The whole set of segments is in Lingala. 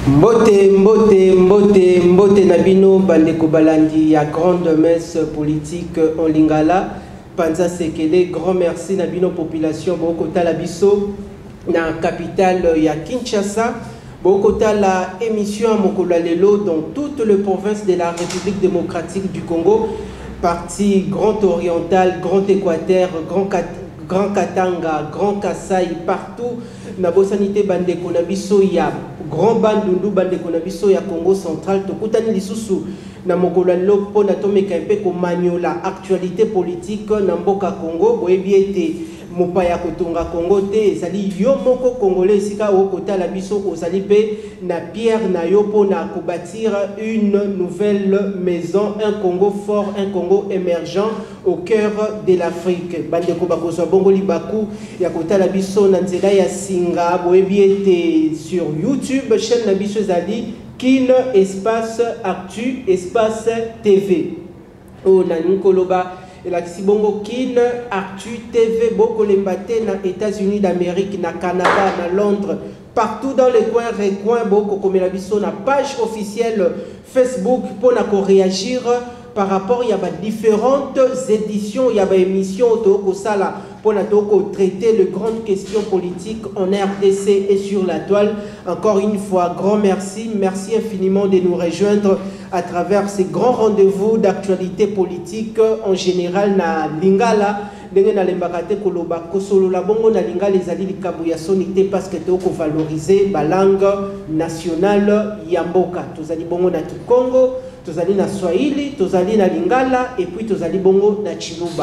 Mbote, mbote, mbote, mbote nabino bandeko balandi ya grande messe politique en lingala. Panza Sekele, grand merci nabino population Bokota la biso na capitale ya Kinshasa. Bokota la émission Mokola Lelo dans toute le province de la République démocratique du Congo, partie Grand Oriental, Grand Équateur, Grand Katanga, Grand Kasaï, partout. Nabo sanité bandeko na biso ya Grand Bandundu bandeko na biso ya Congo central tokutani lisusu na Mokola Lelo po na tomeka mpe ko maniola actualité politique na mboka Congo boyebi ete mopaya kotonga Congo te ezali yo moko congolais sika okota la biso ozali pe na pierre na yo po na ko bâtir une nouvelle maison, un Congo fort, un Congo émergent au cœur de l'Afrique. Bandeko bakozwa bongo libaku ya kota la biso na nzela ya singa boyebi ete sur YouTube chaîne na biso ezali Kin espace actu espace TV o na nkoloba la Kisibongo Kin Actu TV boko lembate na États-Unis d'Amérique, na Canada, na Londres, partout dans les coins recoins boko comme la biso na page officielle Facebook pour na réagir par rapport il y a différentes éditions, il y a émissions au sala pour na traiter les grandes questions politiques en RDC et sur la toile. Encore une fois, grand merci, merci infiniment de nous rejoindre à travers ces grands rendez-vous d'actualité politique en général na Lingala. Ndenge na lembakate koloba kosolo la bongo na Lingala ezali likabu ya sonité parce que toko valoriser ba langue nationale ya mboka. Tozali bongo na Kikongo, tozali na Swahili, tozali na Lingala et puis tozali bongo na Chiluba.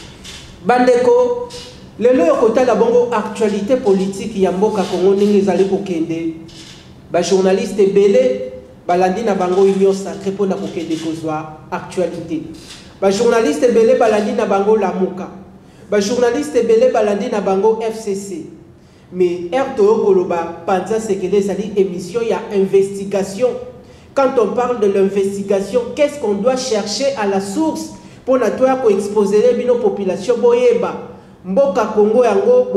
Bandeko lelo yokota la bongo actualité politique ya mboka Congo ndenge ezali kokende. Ba journaliste belé balandi na bango union sacrée pour na kokende kozwa actualité. Ba journaliste belé balandi na bango lamuka. Ba journaliste belé balandi na bango FCC. Mais RTO koloba Panza Sekele sali émission ya investigation. Quand on parle de l'investigation, qu'est-ce qu'on doit chercher à la source pour na toya ko exposer bino population boyeba. Mboka Congo yango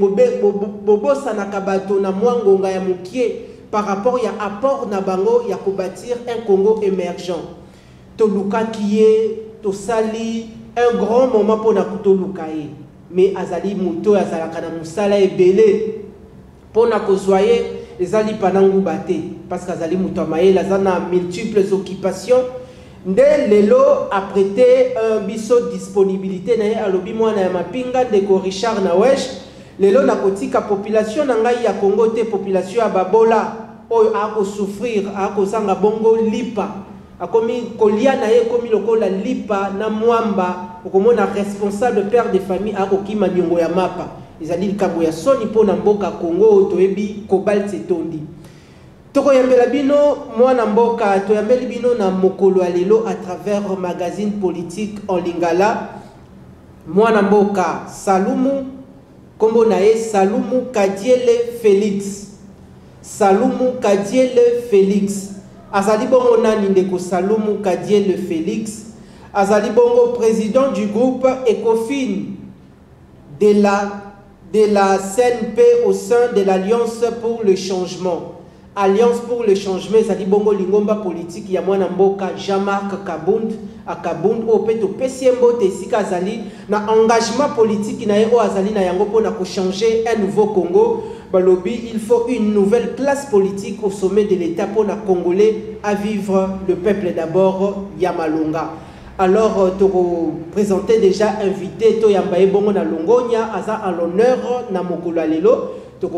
bobo sanaka bato na mwangonga ya mukie par rapport à apport na bango ya ko bâtir un Congo émergent. Toluka kiye to sali un grand moment pour na kutoluka ye. Mais azali muto azalaka na musala ebele pour na kozwaye ezali panangu bate parce qu'azali muto maye lazana multiples occupations. Nde lelo a prêté un biso disponibilité na alobi mwana ya mapinga de ko Richard Nawesh lelo na kotika population na ngai ya Congo te population ya babola oyo ako souffrir ako sanga bongo lipa akomi kolia na ye komi lokola lipa na mwamba okomona responsable père de famille ako kima nyongo ya mapa ezali likabo ya soni po na mboka Congo toyebi Cobalt Tondi. Toko yambela bino mwana mboka toyambeli bino na mokolo alelo à travers magazine politique en lingala mwana mboka Salumu kombo na ye Salumu Kadiele Félix. Salumu Kadiele Félix azali bongo nani ndeko Salumu Kadiele Félix azali bongo président du groupe Ecofin de la CNP au sein de l'Alliance pour le changement. Alliance pour le changement, c'est bongo lingomba politique ya mwana mboka Jean-Marc Kabund akabund opeto pesiembo tesika azali na engagement politique na yo azali na yango pona ko changer un nouveau Congo. Balobi, il faut une nouvelle classe politique au sommet de l'État pour les Congolais à vivre le peuple d'abord Yamalonga. Alors, tu présenter déjà invité to yambaye bongo na Longonia aza à l'honneur na Mokola Lelo.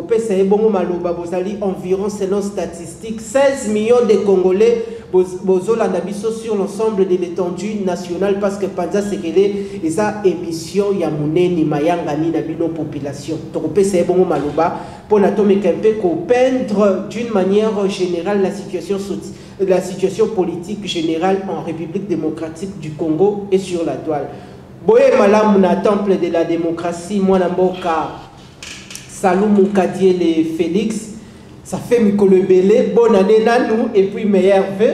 Environ selon statistiques 16 millions de Congolais sur l'ensemble de l'étendue nationale parce que Panza Sekele et sa émission ya muneni mayangani na bino population pour peindre d'une manière générale la situation politique générale en République démocratique du Congo et sur la toile. Boye malamu na temple de la démocratie mwana mboka Salumu Kadiele Félix, ça fait Mikolo Belé, bonne année nanou et puis meilleur vœu.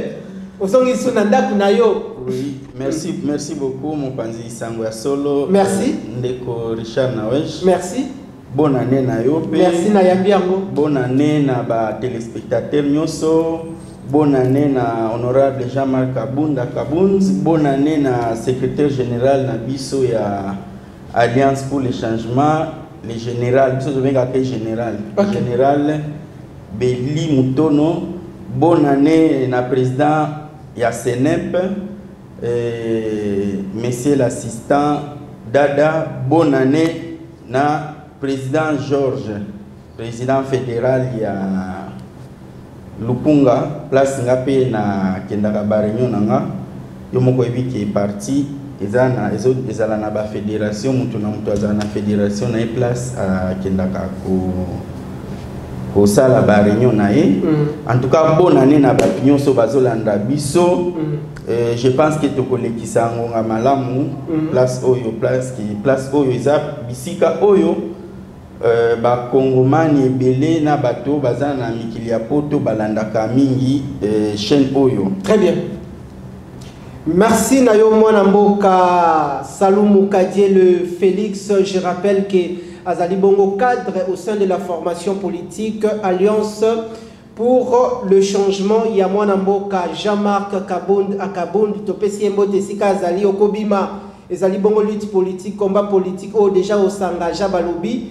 Oui, merci beaucoup mon panzi Sangwa Solo. Merci. Ndeko Richard Nawesh. Merci. Bonne année na yo. Merci na yambiango. Bonne année na ba téléspectateurs nyoso. Bonne année na honorable Jean-Marc Kabunda Kabunz. Bonne année na secrétaire général na biso ya Alliance pour le changement, le général, biso je vais général. Okay. Général Beli Mutono. Bonne année na président ya Senep. Monsieur l'assistant Dada. Bonne année na président Georges, président fédéral ya Lupunga, place ngape na kendaka barenyo nanga, yo moko ebi ki parti ezala na ba fédération mutu na mutu azala na fédération na place a kendaka ko sala barenyo na ye. En tout cas bonne année na ba nyonso bazolanda biso. Je pense que to kolekisa ngonga malamu place oyo eza bisika oyo ba Kongomani ebele na bato bazana na mikili ya poto balandaka mingi chaîne oyo. Très bien. Merci Nayo Mwana Mboka Salumou Kadie le Félix. Je rappelle que Azali Bongo cadre au sein de la formation politique Alliance pour le changement. Il y a Mwana Mboka Jean-Marc Kabund Akabund Topesi Mbote Sika Azali Okobima Azali Bongo lutte politique combat politique oh déjà au Sangaja Balobi.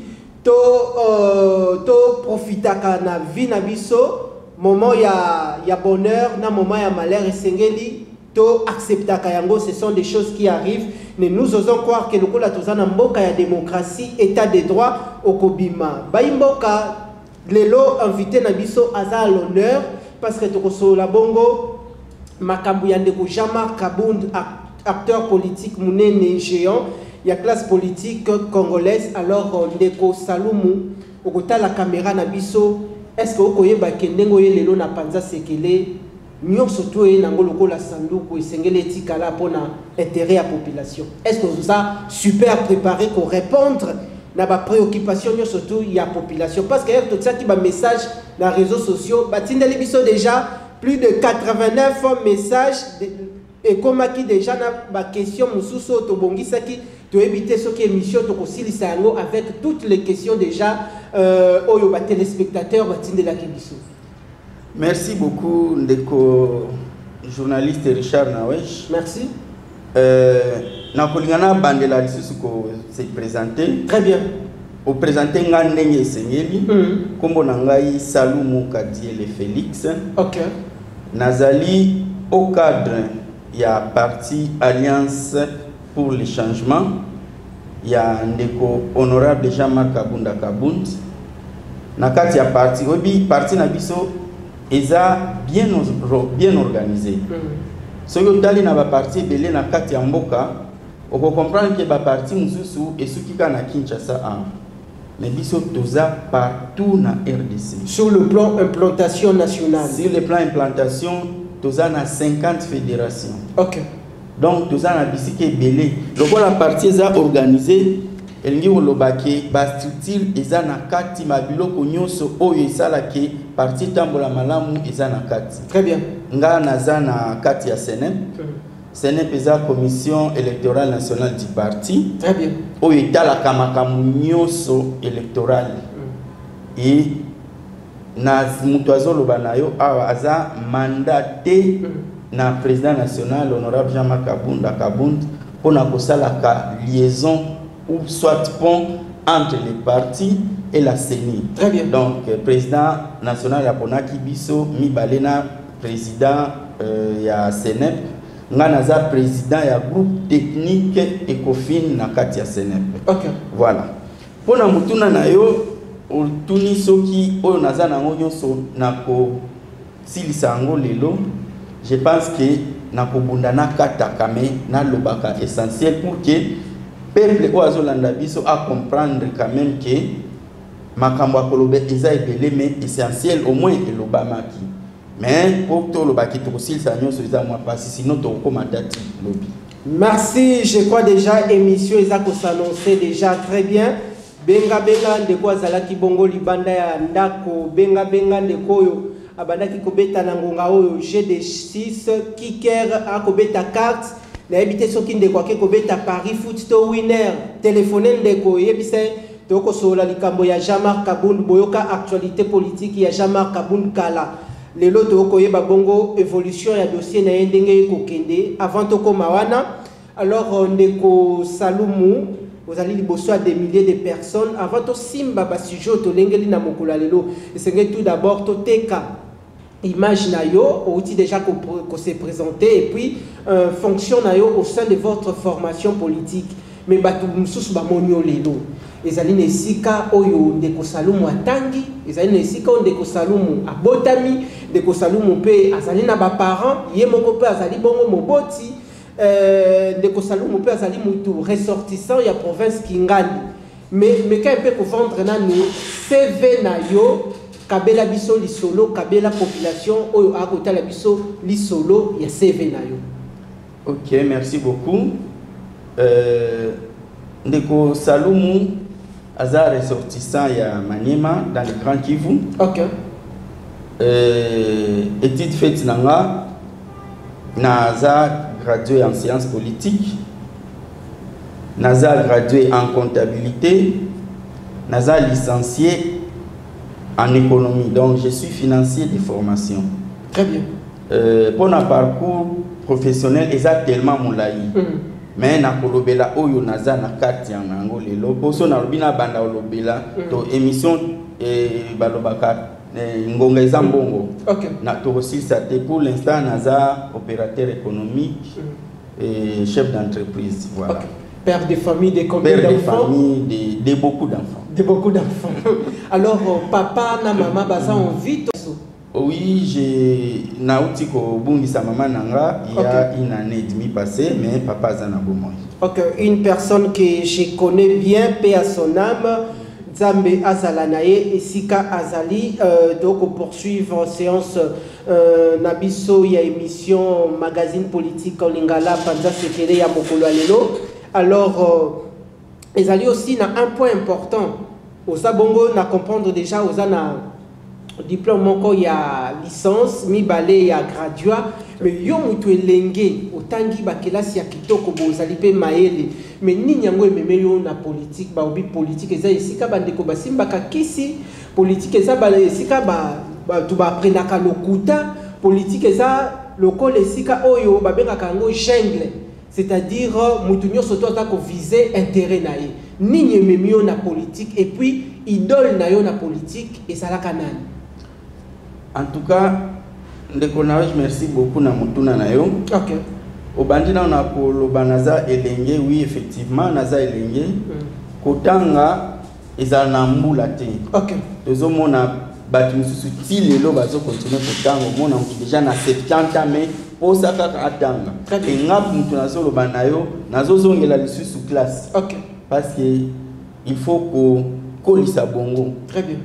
To profitaka na vie na biso moment ya bonheur na moment ya malheur esengeli to acceptaka yango. Ce sont des choses qui arrivent, mais nous osons croire que lokola tozana mboka ya démocratie état de droit okobima baimboka lelo invité na biso aza à l'honneur parce que tokosola bongo makambu ya ndeko Jean-Marc Kabund acteur politique munene géant. Il y a classe politique congolaise. Alors ndeko Salumou okota la caméra na biso est-ce que okoyeba kendengo yelelo na Panza Sekele nyonso to ye nango lokola sanduku esengele etikala pona intérêt à population. Est-ce que vous a super préparé pour répondre na ba préoccupation nyonso to ya population parce que tout ça qui ba message na réseaux sociaux batindeli biso déjà plus de 89 messages et comme qui déjà na ba question mususu to bongisaki to éviter ce qui émission to kosilisa yango avec toutes les questions déjà oyo ba téléspectateurs batindela kibiso. Merci beaucoup ndeko journaliste Richard Nawesh. Merci. Na kolingana bandela lisusu ko se présenter. Très bien. Au présenter ngandenge sengeli kombo na ngai Salumou Kadie le Félix. OK. Nazali au cadre il y a parti Alliance pour le changement. Il y a ndeko honorable Jean-Marc Kabunda Kabund. Na kati ya parti obi parti na biso eza bien organisé. So yo tali na ba parti belé na kati ya mboka, oko comprendre que ba parti mususu esukika na Kinshasa a. Mais biso toza partout na RDC. Sur le plan implantation nationale. Sur le plan implantation, toza na 50 fédérations. OK. Donc toza na bisike belé. Donc la parti eza organisé elingi olobaki ba structure eza na kati mabiloko nyonso oyo esala ke parti tambola malamu eza na kati. Très bien. Nga naza na kati ya Senep. Senep eza commission électorale nationale du parti. Très bien. Oyo etalaka makambo nyonso électorale. Et na mutu azoloba na yo awa aza mandaté na président national honorable Jean-Marc Kabunda Kabund pour na kosalaka liaison ou soit pont entre les partis et la CENI. Très bien. Donc président national ya Ponaki Biso Mibalena président ya Senep nganaza président ya groupe technique Ecofin na kati ya Senep. OK. Voilà. Pona mutuna na yo tuni soki oyo naza nango nyonso nako silisa ngo lelo. Je pense que nakobunda na kata kame na lobaka essentiel pour que peuple oazolanda biso a comprendre quand même que makambo akolobe eza ebele mais essentiel au moins elobamaki. Mais pour to lobaki to kosilisa nyonso eza moi parce sinon to komandati lobi. Merci, je crois déjà émission ezako s'annoncer déjà très bien. Benga ndeko azalaki bongo libanda ya ndako benga ndeko oyo abandaki kobeta na ngonga oyo GD6 kicker akobeta carte na ebité soki ndeko ake kobeta Paris foot to winner téléphoner ndeko yebise toko sola likambo ya Jean-Marc Kabound boyoka actualité politique ya Jean-Marc Kabound kala lelo toko yeba bongo évolution ya dossier na ndenge kokende avant toko mawana. Alors ndeko Salumu vous allez liboso à des milliers de personnes avant to simba ba sujet to lengeli na mokolo lelo et tout d'abord to teka image na yo outil déjà qu'on s'est présenté et puis fonction na yo au sein de votre formation politique mais batu mususu ba monyo lelo ezali nesika oyo ndeko Salumu atangi ezali nesika ndeko Salumu abotami ndeko Salumu pe azali na ba parents ye moko pe azali bongo moboti ndeko Salumu pe azali mutu ressortissant ya province Kingali mais quand peut vendre na nous CV na yo kabela biso lisolo kabela population oyo akota la biso lisolo ya CV na yo. OK, merci beaucoup. Ndeko Salumu aza ressortissant ya Maniema dans le Grand Kivu. OK. Étude faite nanga naza gradué en sciences politiques, naza gradué en comptabilité, naza licencié en économie, donc je suis financier de formation. Très bien. Pour un parcours professionnel, exactement moulaï. Mais na kolobela oyo naza na kati en angolé. Loposo na lobina banda olobela to émission balobaka ngonga ezambongo. OK. Na to aussi ça pour l'instant naza opérateur économique et chef d'entreprise. Voilà. Okay. Père de famille, de combien d'enfants? Père de famille, de beaucoup d'enfants. De beaucoup d'enfants. Alors, papa na maman, baza en vie? Oui, j'ai nauti ko bungisa maman nanga il y a une année et demie passée, mais papa zana bomoi. OK, une personne que je connais bien, paix à son âme, Nzambe Azalanaye et Sika Azali, donc poursuivre séance Nabiso, il y a émission magazine politique en lingala, Panza Sekele ya Mokolo Alelo. Alors, ils allaient aussi dans un point important. Aux Bongo, na comprendre déjà aux diplôme moko ya licence, mi balé ya graduat, mais yo mutu elenge, otangi ba kelasi ya kitoko bozali pe maele, mais ni nyango ememe yo na politique, ba obi politique eza esika bandeko basimba kakisi, politique eza ba esika ba tu ba prenaka lokuta, politique eza lokole esika oyo ba benga kango jungle. C'est-à-dire, Moutounio Soto a visé intérêt naïe. Ni ememe na politique et puis idole na yo na politique et ça la canane. En tout cas, merci beaucoup na mutuna na yo. OK. Au bandina on a pour le banaza elenge, oui effectivement naza elenge. Kotanga eza na mbula te. OK. Tozo mona batu mususu ti lelo bazo continuer kotanga mona déjà na 70 ans mais osaka atanga. Et ngap mutu nazo lo banayo nazo zongela lisusu classe. OK. Parce que il faut ko kolisa bongo. Très bien.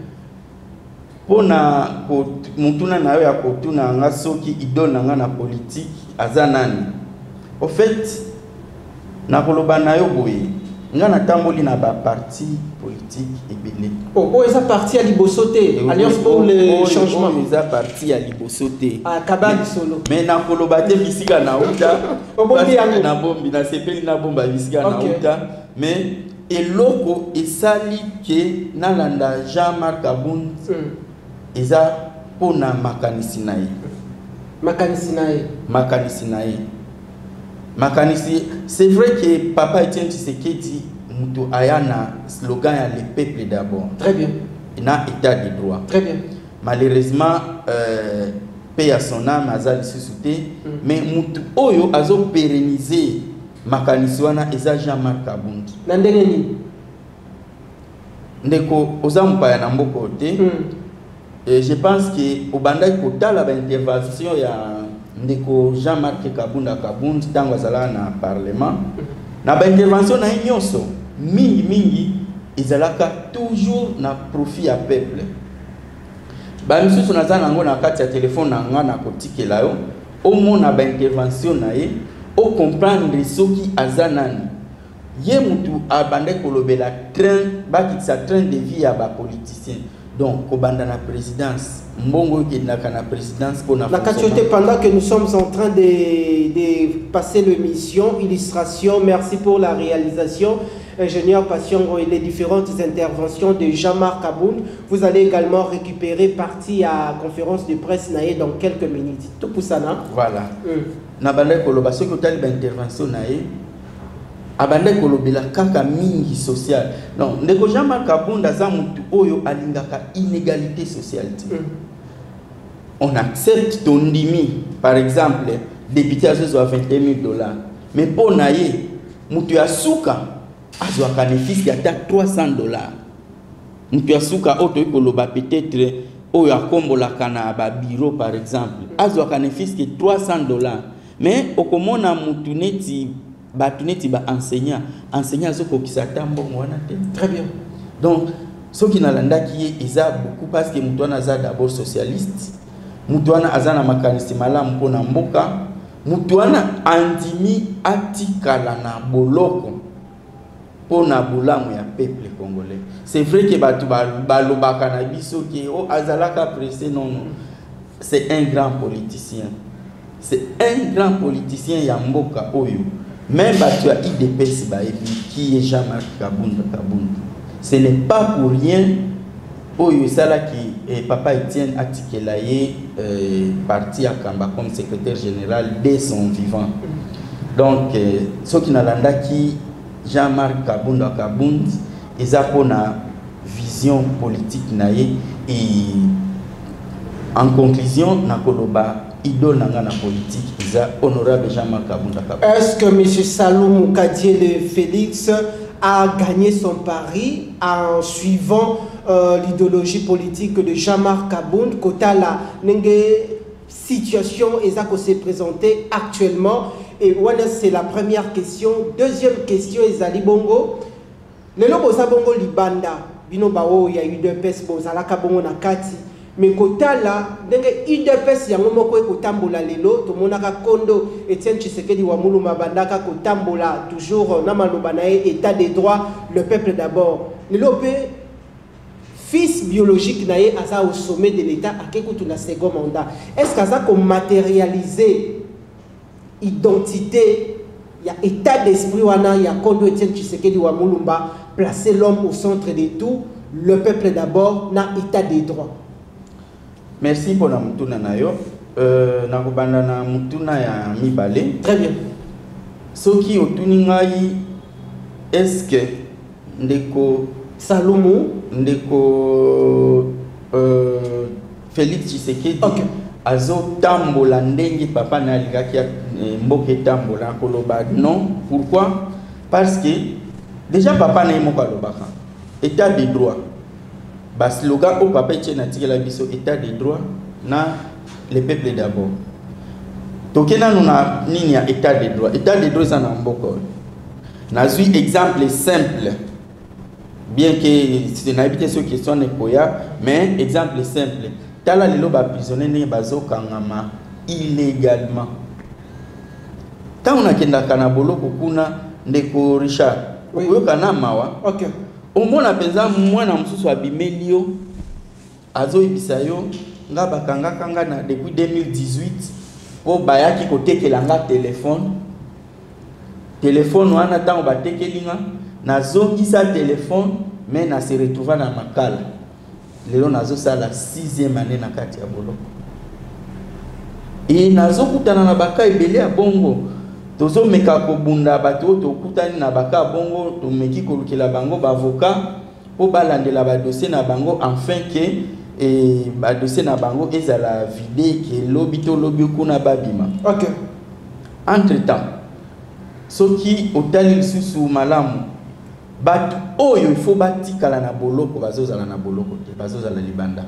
Pona mutuna na yo ya kotuna nga soki idona nga na politique azanani. Au fait na koloba na yo boye nga na tamboli na ba parti politique ebele. Oh, eza parti à Libosoté, Alliance pour le changement. Eza parti à Libosoté. Ah, Kabali solo. Mais na koloba te bisika na uta. Na bombi na sepeli na bomba bisika na uta. Mais eloko esali ke na landa Jean-Marc Kabound. Eza pona makanisi na ye. Makanisi na ye. Makanisi na ye. Makanisi, c'est vrai que Papa Etienne Tshisekedi mutu ayana slogan ya le peuple d'abord. Très bien. Il y a état de droit. Très bien. Malheureusement, paix à son âme, azali susute, mais mutu oyo azo pérenniser makanisi wana eza Jean-Marc Kabound. Nandenge ni. Ndeko ozamupa ya namboko te. Je pense que au banda kotala ba intervention ya ndeko Jean-Marc Kabound tango azala na parlement na ba intervention na nyonso mingi ezalaka toujours na profit ya peuple. Ba misusu nazana ngo na kati ya telefone na nga na kotikela yo au mona ba intervention na ye au comprendre soki azanani ye mutu abande kolobela train bakitsa train de vie ya ba politicien. Donc, Kobanda na présidence, Mbongo qui na présidence pour la pendant que nous sommes en train de passer l'émission, illustration, merci pour la réalisation. ingénieur Passiongo, et les différentes interventions de Jean-Marc Aboun. Vous allez également récupérer partie à conférence de presse naé dans quelques minutes. Tout pour ça, non? Voilà. Nabandai koloba ce que tu as intervention naé. Abandai kolobela kaka mingi social. Non, ndeko Jean-Marc Aboun daza mutu oyo alingaka inégalité sociale. On accepte ton dimi, par exemple, député à $21 000. Mais pour naye, mutu asuka azwa bénéfice ya $300. Mutu asuka auto koloba peut-être oyo akombola kana ba bureau par exemple, azwa bénéfice que $300. Mais okomona mutu neti ba enseignant azoko kisata mbongo wana te. Très bien. Donc ce qui nalanda qui est beaucoup parce que mutu wana d'abord socialiste. Mutuana azana makanisi malamu mpona mboka, mutuana andimi atikala na boloko pona bulamu ya peuple congolais. C'est vrai que batu balobaka na biso ke o azalaka pressé, non. C'est un grand politicien. C'est un grand politicien ya mboka oyo. Même batu ya IDPS qui est Jean-Marc Kabunda. Ce n'est pas pour rien oyo sala qui Papa Etienne Atikelaye parti à Kamba comme secrétaire général dès son vivant. Donc ce qui n'alanda qui Jean-Marc Kabunda ils ont une vision politique naie et en conclusion nakoloba idole nanga na politique ils honorable Jean-Marc Kabunda. Est-ce que M. Salomou Kadiele Félix a gagné son pari en suivant l'idéologie politique de Jean-Marc Aboun? Kota la situation qui s'est présentée actuellement. Et voilà, c'est la première question. Deuxième question, Ezali Bongo. Le lobo Bongo Libanda, bino bao ya UDPS bozalaka bongo na kati. Mais kota la ndenge UDPS yango moko ekotambola lelo to monaka kondo Etienne Tshisekedi wa Mulumba bandaka kotambola toujours na maloba na état des droits, le peuple d'abord. Lelo pe fils biologique naé aza au sommet de l'état akekutu na second mandat. Est-ce qu'aza ko matérialiser identité ya état d'esprit wana ya kondo Etienne Tshisekedi wa Mulumba, placer l'homme au centre de tout, le peuple d'abord na état des droits? Merci pour la mutuna nayo. Nakobanda na mutuna ya mibale. Très bien. Soki otuni ngai est-ce que ndeko Salomou ndeko Félix Tshisekedi azo tambola ndenge papa na alikaki mboke tambola koloba non? Pourquoi? Parce que déjà papa na yemo kolobaka état de droit. Bas slogan au papa Etienne Atikela biso état de droit na le peuple d'abord. Tokena nuna nini ya état de droit? État de droit ça na mboko. Nazui exemple simple. Bien que c'est n'habite sur question ne koya, mais exemple simple. Tala lelo ba prisonnier ne bazo kangama illégalement. Ta on a kenda kana boloko kuna ndeko Richard. Oyo kana mawa. OK. Au moins penza mwana mususu abimelio azo ibisayo nga bakanga kanga na depuis 2018 po bayaki kotekela nga téléphone wana tango batekelinga nazongisa téléphone mais na se retrouva na makala lelo nazo sala 6e année na kati ya boloko et nazo kutana na baka ebele ya bongo tozo meka ko bunda bato to kutani na baka bongo to meki ko lukela bango ba avocat po balandela ba dossier na bango afin que ba dossier na bango ezala vide que lobi to lobi kuna babima. OK. Entre temps soki otali susu malamu bato oyo il faut batikala na boloko bazozala na boloko te bazozala libanda.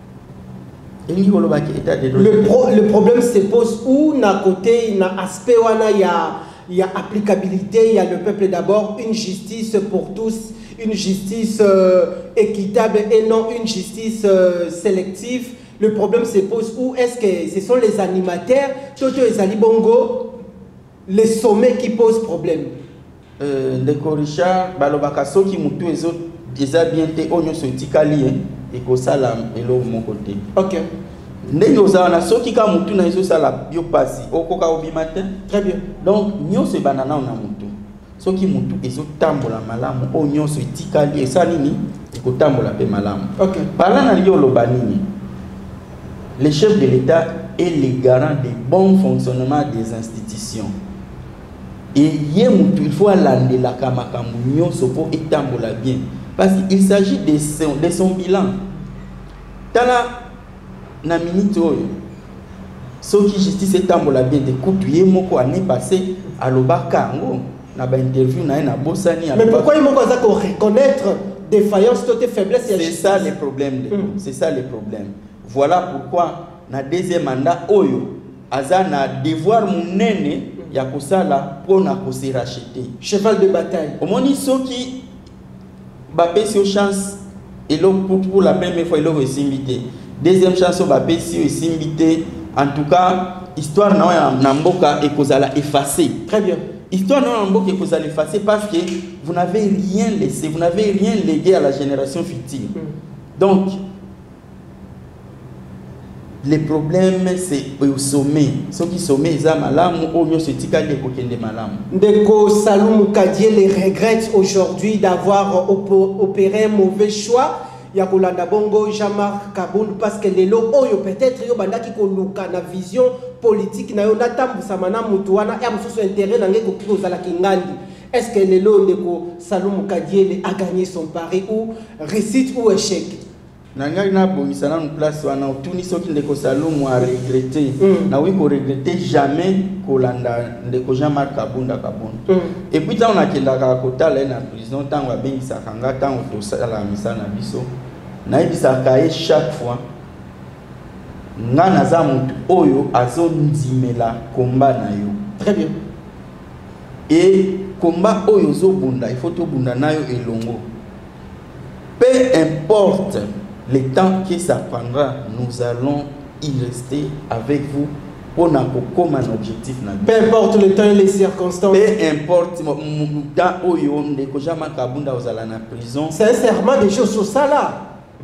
Le problème se pose où na côté na aspect wana ya applicabilité, il y a le peuple d'abord, une justice pour tous, une justice équitable et non une justice sélective. Le problème se pose où est-ce que ce sont les animateurs, Toto et Zali Bongo, les sommets qui posent problème? Ndeko Richard balobaka soki mutu ezo eza bien te onyo sotikali et ko sala elo mon côté. OK. Ndenge ozana soki ka mutu na ezo sala bio pasi okoka obi matin. Très bien. Donc nyo se banana na mutu. soki mutu ezotambola malamu o nyonso etikali esa nini ekotambola pe malamu. OK. Parlant na liyo loba nini, le chef de l'État est le garant du bon fonctionnement des institutions. Et il faut aller la kamakambu sopo etambola bien parce qu'il s'agit de son bilan. Tala na minute oyo soki justice etambola bien de kutuye moko année passée à lobakango na ba interview na bosani. Mais pourquoi il moko za ko reconnaître défaillance toute faiblesse? C'est ça le problème. C'est ça le problème. Voilà pourquoi na deuxième mandat oyo aza na devoir munene ya kosala pona ko se racheter. Cheval de bataille. Omoni soki ba pesi chance et pour la première fois il a invité. Deuxième chance ba pesi invité. En tout cas, histoire na mboka et kozala effacée. Très bien. Histoire na mboka et kozala effacée parce que vous n'avez rien laissé, vous n'avez rien légué à la génération future. Donc le problème c'est au sommet. Ceux qui sommet ils ont malamu ou mieux se tikali kokende malamu. Ndeko Salum Kadié les regrette aujourd'hui d'avoir opéré un mauvais choix. Ya kolanda bongo Jean-Marc Kabound parce que lelo oyo peut-être yo bandaki koluka na vision politique na yo natambusa mana mutu wana ya mususu intérêt na ngeko kozala kingandi. Est-ce que lelo Ndeko Salum Kadié a gagné son pari ou réussite ou échec? Nanga na bongisa na place wana otuni soki Ndeko Salum a regretté na oui ko regretter jamais kolanda Ndeko Jean-Marc Kabound. Et puis on a kendaka kotala na prison tango abengisa kanga tango to sala misa na biso na ibisa kae chaque fois nga naza mutu oyo azondimela komba na yo. Très bien. Et combat oyo zo bunda il faut to bunda na yo elongo. Peu importe le temps que ça prendra, nous allons y rester avec vous pour comme un objectif. Peu importe le temps et les circonstances. Peu importe le temps où Ndeko Jean-Marc Kabound ozala na prison. C'est un serment des choses sur ça là.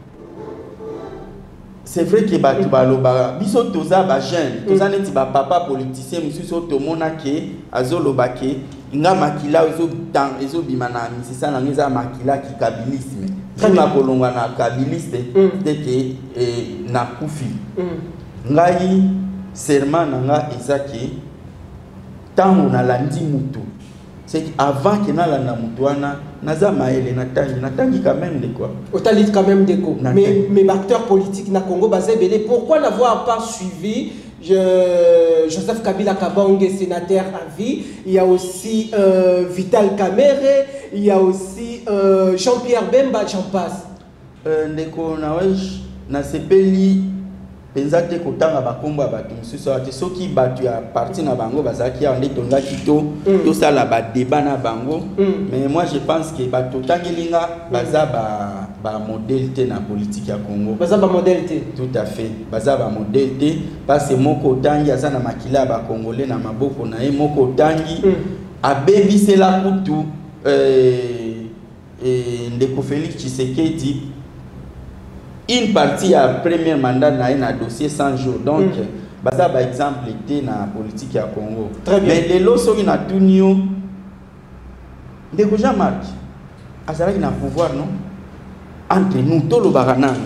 C'est vrai que batu baloba biso toza ba jeune, toza neti ba papa politicien mususu tomona ke azoloba ke nga makila ezo bima na misisa na ngeza makila ki kabilisme. Tuna kolonga na kabiliste deke na kufi. Ngai serment na nga ezaki tango na landi mutu. C'est avant que na landa mutu wana naza maele natangi quand même de quoi. Otalit quand même de quoi. Mais acteurs politiques na Congo basé belé, pourquoi n'avoir pas suivi Joseph Kabila Kabange, sénateur à vie, il y a aussi Vital Kamerhe, il y a aussi Jean-Pierre Bemba, j'en passe. Ndeko nawesh na sepeli penzate kotanga bakomba batu mususu ati soki batu ya parti na bango bazaki ya nde tonga kito to sala ba débat na bango. Mais moi je pense que batu tangelinga baza ba modèle te na politique ya Congo. Baza ba modèle te. Tout à fait. Baza ba modèle te parce que moko tangi aza na makila ba congolais na maboko na ye moko tangi abebise la kutu Ndeko Félix Tshisekedi une partie à premier mandat na un dossier 100 jours. Donc baza ba exemple était na politique ya Congo. Très bien. Mais les loso na tunio Ndeko Jean-Marc azalaki na pouvoir non entre nous tolo baranang.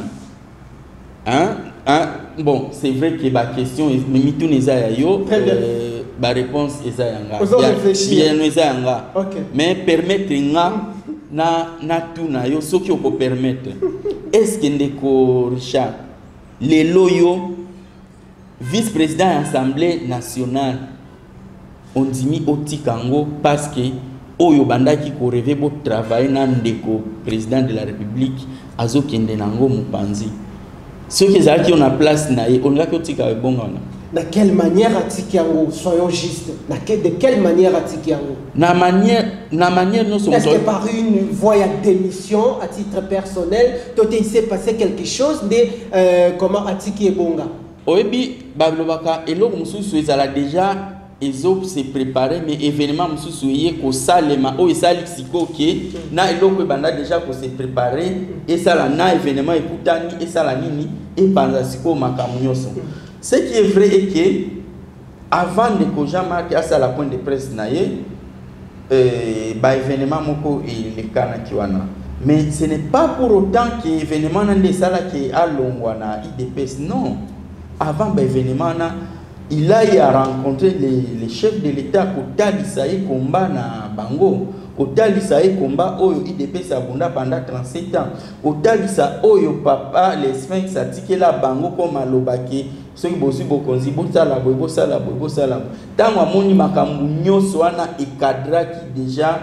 Bon, c'est vrai que la question est mitune eza yo ba réponse eza yanga. Bien eza yanga. Mais permettre nga na tuna yo ce qui peut permettre. Est-ce que Ndeko Richard les loyaux vice-président de l'Assemblée nationale on dit mis au Tikango parce que oyo bandaki ko rêver bo travailler na Ndeko président de la République azo kende nango mupanzi ceux qui ont la place na on l'a ko tika bonga na. De quelle manière Atikiango, soyons justes, de quelle manière Atikiango? Na manière nous sommes. Est-ce que par une voie de démission à titre personnel, toi il s'est passé quelque chose de comment Atiki Bonga? Oebi bablobaka elo mususu ezala déjà ezo se préparer mais événement mususu yé ko salema o esali sikoke na eloko banda déjà ko se préparer et ça la na événement ekutani et ça la nini et panza siko makamunyoso. Ce qui est vrai est que avant de Jean-Marc à la point de presse naie événement moko et le kana kiwana. Mais ce n'est pas pour autant que l'événement n'a des salles qui a l'ongwana IDPS. Non. Avant l'événement, il a rencontré les chefs de l'État qui ont eu combat na Bango. Kotali sa combat oyo IDPS abunda pendant 37 ans. Kotali sa oyo papa les Sphinx atike la Bango comme alobaki soki bosi bokonzi bosala boy bosala boy bosala. Tango amoni makambu nyonso wana ekadraki déjà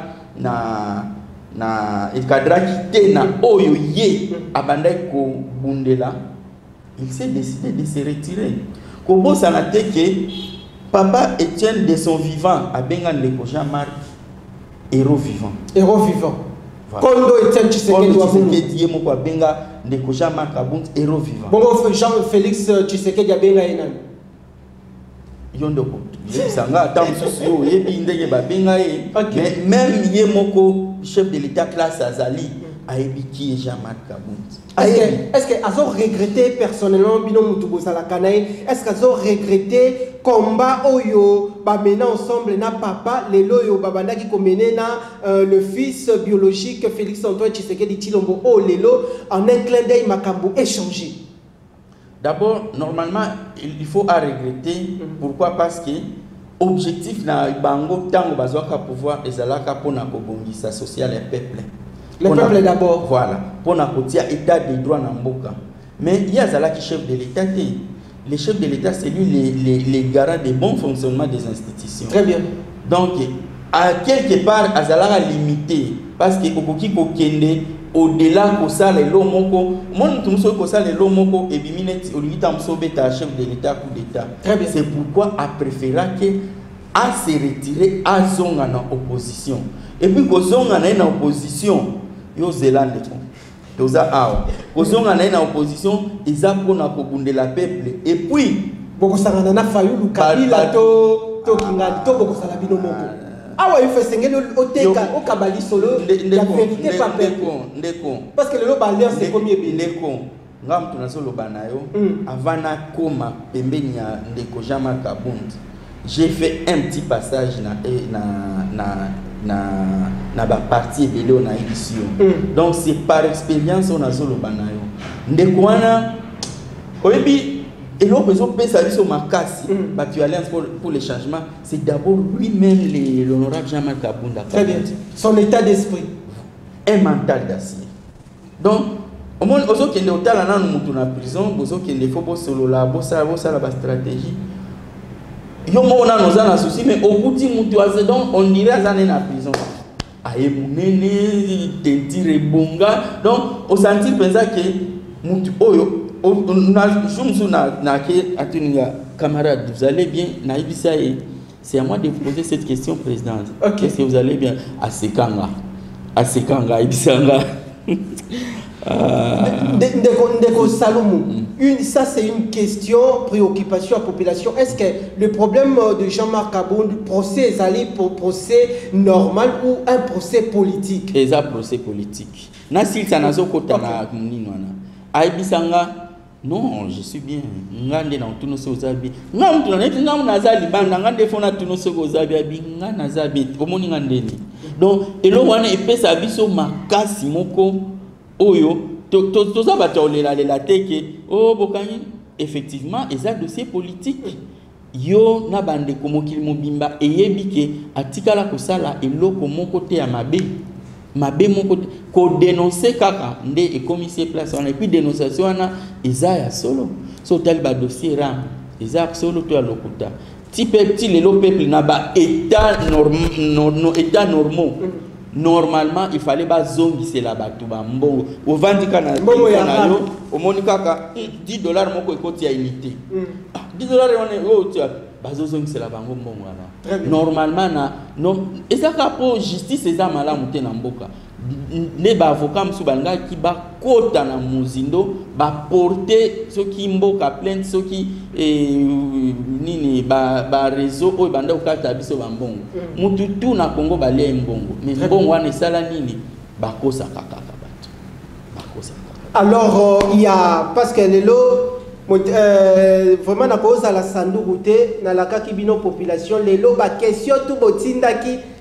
na ekadraki te na oyo ye abandai ko bundela. Il s'est décidé de se retirer. Kobo sanate que papa Étienne de son vivant a benga ndeko Jean-Marc héros vivant. Héros vivant. Kondo Étienne Tshisekedi yemo kwa benga ndeko Jean-Marc Abund héros vivant. Bongo Jean-Félix Tshisekedi a benga enan. Yondoko. Sanga tam susu yebi ndenge ba benga e. Mais même yemoko chef de l'État classe Azali a ébiki Jean-Marc Abund. Est-ce que Azo regretté personnellement bino mutubo sala kanae? Est-ce qu'Azo regretté combat oyo ba mena ensemble na papa lelo yo babanda ki komene na le fils biologique Félix Antoine Tshisekedi Tshilombo o lelo en un clin d'œil makambo échangé? D'abord, normalement, il faut à regretter. Pourquoi? Parce que objectif na bango tango bazwaka pouvoir ezalaka pona kobongisa social et peuple. Le peuple d'abord. Voilà. Pour n'accoutir état des droits dans Mboka. Mais il y a Zala qui chef de l'État. Les chefs de l'État, c'est lui les garants du bon fonctionnement des institutions. Très bien. Donc, à quelque part, Azala limité. Parce que Kokoki Kokende, au-delà de ça, les Lomoko, mon Tumso Kosa, les Lomoko, et Biminet, Olivita Msobeta, chef de l'État, coup d'État. Très bien. C'est pourquoi a préféré que à se retirer à Zonga en opposition. Et puis, que Zonga en opposition, yo Zélande toza awa kozonga na opposition eza pona kobundela peuple et puis boko sangana na Fayulu Kabila to kingali to boko sala bino moko awa il faut sengeli oteka okabali solo la vérité pas ndeko parce que le baleur c'est comme yebele ndeko ngam tuna solo banayo avana koma pembeni ya ndeko Jean-Marc Abund. J'ai fait un petit passage na ba partie belé on a ici. Donc c'est par expérience on a zolo banayo. Ndekwana oyebi et l'autre besoin de ça sur ma casse battu alliance pour le changement, c'est d'abord lui-même l'honorable Jean-Marc Abund. Très bien. Son état d'esprit, un mental d'acier. Donc au moins aux autres qui sont dans la prison, aux autres qui ne faut pas solo la bossa la stratégie. Yo mona nos ana souci mais au bout du mutu donc on dirait azane na prison aye munene tentire bonga donc au sentir pensa que mutu oyo na jumsu na ke atuninga camarade vous allez bien na ibisa c'est à moi de vous poser cette question présidente. Okay. Est-ce que vous allez bien à Sekanga ibisanga Ndeko Salomon, ça c'est une question, préoccupation à la population. Est-ce que le problème de Jean-Marc Abund, procès pour procès normal ou un procès politique? C'est un procès politique. Nasil Sanazo Kotana Muninoana. Aibisanga, non, je suis bien. Ngande na tuno so zabi. Ngam tuno net ngam nazali banda ngande fona tuno so zabi abi ngana zabi. Omoni ngandeni. Donc elo wana epesa biso makasi moko oyo toza batolela lela teke oh bokani effectivement eza dossier politique yo na bande komokili mobimba eyebike atikala kosala eloko moko te ya mabe moko ko dénoncer kaka nde ekomise place wana et puis dénonciation wana eza ya solo so tel ba dossier ram eza solo to ya lokuta ti lelo peuple na ba état normaux. Normalement, il fallait pas zongi la batuba mbongo. Au vendika na yo, au monikaka $10 moko ekoti ya unité. $10 on est oh tu bazo zongi la bango mbongo wana. Normalement na non ezaka po justice eza malamu te na mboka. Ne ba avocat msubanga ki ba kota na muzindo ba porter soki mboka plainte soki nini ba réseau o banda ukata biso ba mbongo mutu tu na Congo ba lie mbongo mais mbongo wana sala nini ba kosa kaka bato ba kosa. Alors il y a parce que lelo vraiment na cause à la sandu route na la kaki bino population lelo ba question tout botinda ki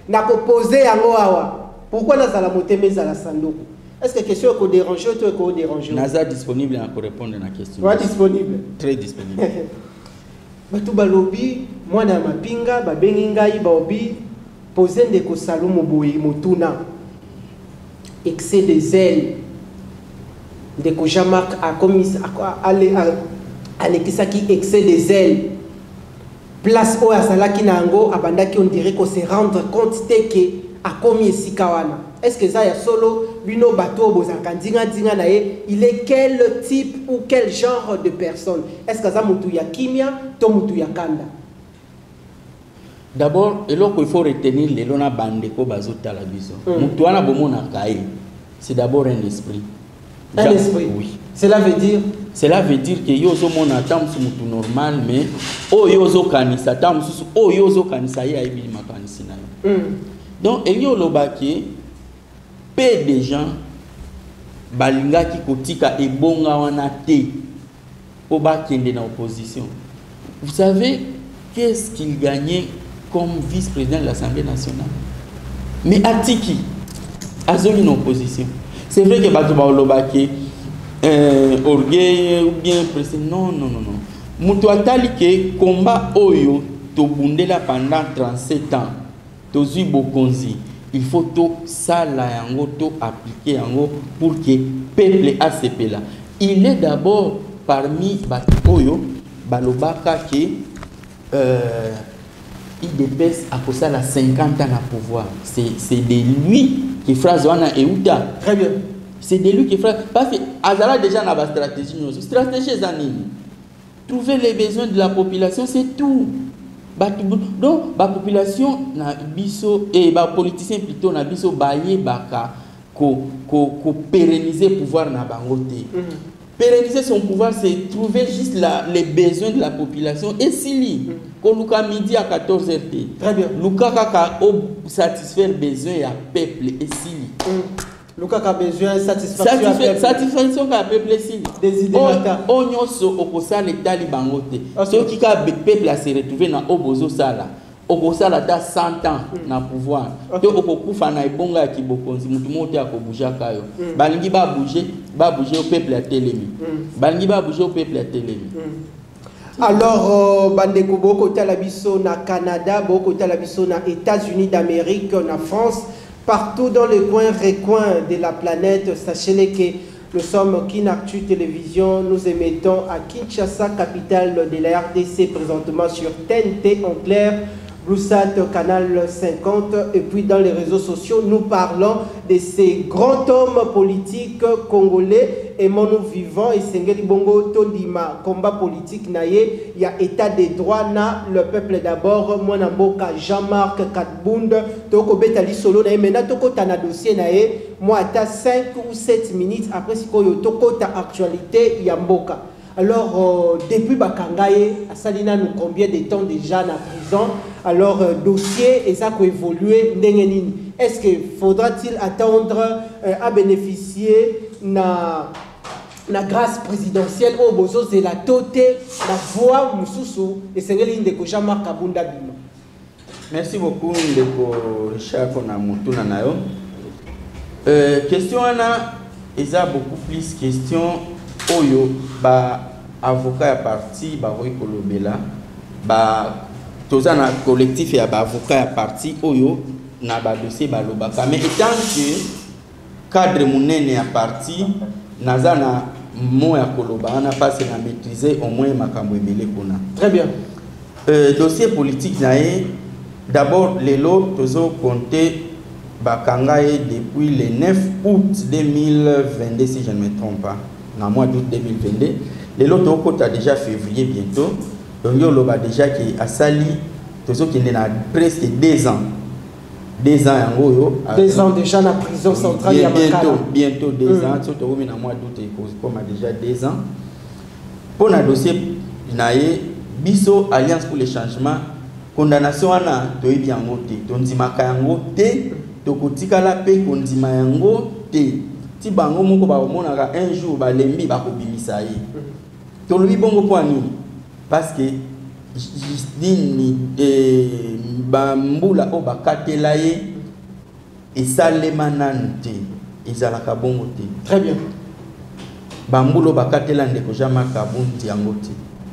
na ko poser yango awa. Pourquoi na zala moteme zala sanduku? Est-ce que question ko déranger ou ko déranger? Naza disponible pour répondre à la question. Ouais, disponible. Très disponible. Batu balobi mwana mapinga ba bengi ngai ba obi poser ndeko Salomo boye motuna. Excès de zèle. Ndeko Jean-Marc a commis alekisaki excès de zèle. Place o azalaki nango abandaki on dirait qu'on se rendre compte que a commis sikawana. Est-ce que ça y a solo bino bateau bozaka ndinga ndinga na ye, il est quel type ou quel genre de personne? Est-ce que ça mutu ya kimia to mutu ya kanda? D'abord, il faut retenir les lona bandeko bazota la biso. Mutu wana bomona kai. C'est d'abord un esprit. Un esprit. Oui. Cela veut dire que yozo mona tam su mutu normal mais o yozo kanisa tam su o yozo kanisa ya ibili makanisi na yo. Donc elio lobaki peu de gens balingaki kotika ebonga wana te po bakende na opposition. Vous savez qu'est-ce qu'il gagnait comme vice-président de l'Assemblée nationale? Mais Atiki azoli en opposition. C'est vrai que bato ba lobaki orgueil ou bien pressé. Non. Mutu atali ke combat oyo to bundela pendant 37 ans. Tozui bokonzi. Il faut tout ça là yango to appliquer yango pour que peuple ACP là. Il est d'abord parmi bato oyo balobaka que IDPS a posé la 50 ans à pouvoir. C'est de lui qui phrase wana euta. Très bien. C'est de lui qui phrase parce que azala déjà na ba stratégie nous. Stratégie zanini. Trouver les besoins de la population, c'est tout. Donc la population na biso et les politiciens plutôt na biso baye baka ko pérenniser pouvoir na bangote. Pérenniser son pouvoir, c'est trouver juste les besoins de la population et si Luka midi à 14h. Très bien. Luka kaka satisfaire besoin ya peuple et si Luka ka besoin satisfaction ka peuple si désiderata. Onyoso okosa l'état libangote. Ceux qui ka peuple a se retrouver na obozo sala. Okosala ta 100 ans na pouvoir. To okokufa na ebonga ya kibokonzi mutu moto akobuja kayo. Balingi ba bouger au peuple à Télémi. Balingi ba bouger au peuple à Télémi. Alors bandeko boko talabiso na Canada, boko talabiso na États-Unis d'Amérique, na France, partout dans les recoins de la planète, sachez que nous sommes Kinactu Télévision, nous émettons à Kinshasa, capitale de la RDC, présentement sur TNT en clair, Bluesat Canal 50, et puis dans les réseaux sociaux, nous parlons de ces grands hommes politiques congolais et mon vivant et Sengeli Bongo Tondima, combat politique naïe, il y a état des droits na le peuple d'abord, moi Namboka Jean-Marc Katbound, Toko Betali Solo naïe, maintenant Toko Tana dossier naïe, moi à 5 ou 7 minutes après si Toko ta actualité Yamboka. Alors, depuis Bakangaye, à Salina, nous combien de temps déjà en prison? Alors, dossier, et ça a évolué. Est-ce qu'il faudra-t-il attendre à bénéficier de la grâce présidentielle au Bozo de la toté, la voix Moussoussou et Sengeli Ndeko Jean-Marc Kabunda Bima? Merci beaucoup, Ndeko Richard Konamoutouna Nayo. Question Anna, il y a beaucoup plus de questions. Oyo ba avocat ya parti ba voy kolobela ba tozana collectif ya ba avocat ya parti oyo na ba dossier ba lobaka mais étant que cadre munene ya parti nazana mo ya koloba ana passe na maîtriser au moins makambo ebele kuna. Très bien. Dossier politique nae d'abord lelo tozo compter bakangaye depuis le 9 août 2022 si je ne me trompe pas. Dans le mois d'août 2022, les autres a déjà février bientôt. Donc, il y a déjà qui a sali, qui est presque 2 ans. 2 ans en gros. 2 ans déjà dans la prison centrale. Bientôt 2 ans. Surtout dans le mois d'août, comme déjà 2 ans. Pour le dossier, il y a Biso Alliance pour le changement. Condamnation à bien voté. Tondima Kayangote, Tokotika la paix, Kondima Yangote. Si bango moko ba omonaka un jour ba lembi ba kobimisa yi to lobi bongo po ani parce que nini bambula o bakatela ye esalema nanu te ezalaka bongo te. Très bien. Bambula o bakatela ndeko Jean-Marc Kabundi yango te.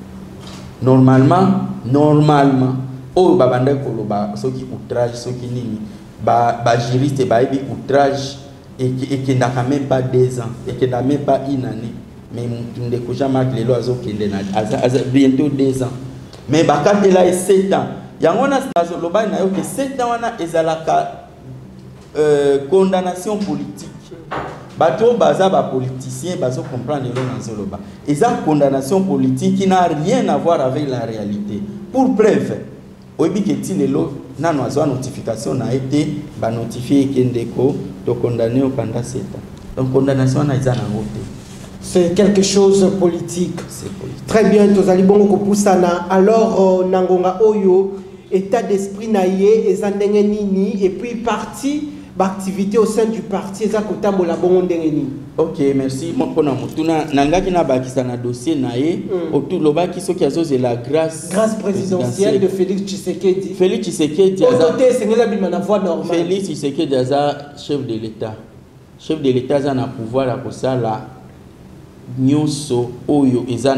Normalement oyo babanda koloba soki outrage soki nini ba juriste ba ebi outrage et n'a même pas 2 ans et qui n'a même pas une année, mais ndeko Jean-Marc lelo azokende na bientôt 2 ans, mais bakatela e 7 ans yango na loba na yo que 7 ans wana ezalaka condamnation politique. Bato baza ba politicien bazo comprendre lelo na zoloba eza condamnation politique qui n'a rien à voir avec la réalité. Pour preuve oyebi ke ti lelo nano azwa notification na été ba notifier kendeko to condamné pendant 7 ans. Donc condamnation na eza na ngote. C'est quelque chose politique. C'est politique. Très bien, tozali bongo ko pusana. Alors nangonga oyo état d'esprit na ye eza ndenge nini et puis parti activité au sein du parti eza kotambola bongo ndenge nini. OK, merci. Moi pona mutuna nangaki na bakisa na dossier na ye autour lobaki soki azoze la grâce présidentielle de Félix Tshisekedi. Félix Tshisekedi aza sengela bima na voie normale. Félix Tshisekedi aza chef de l'État. Chef de l'État aza na pouvoir ya kosala nyonso oyo eza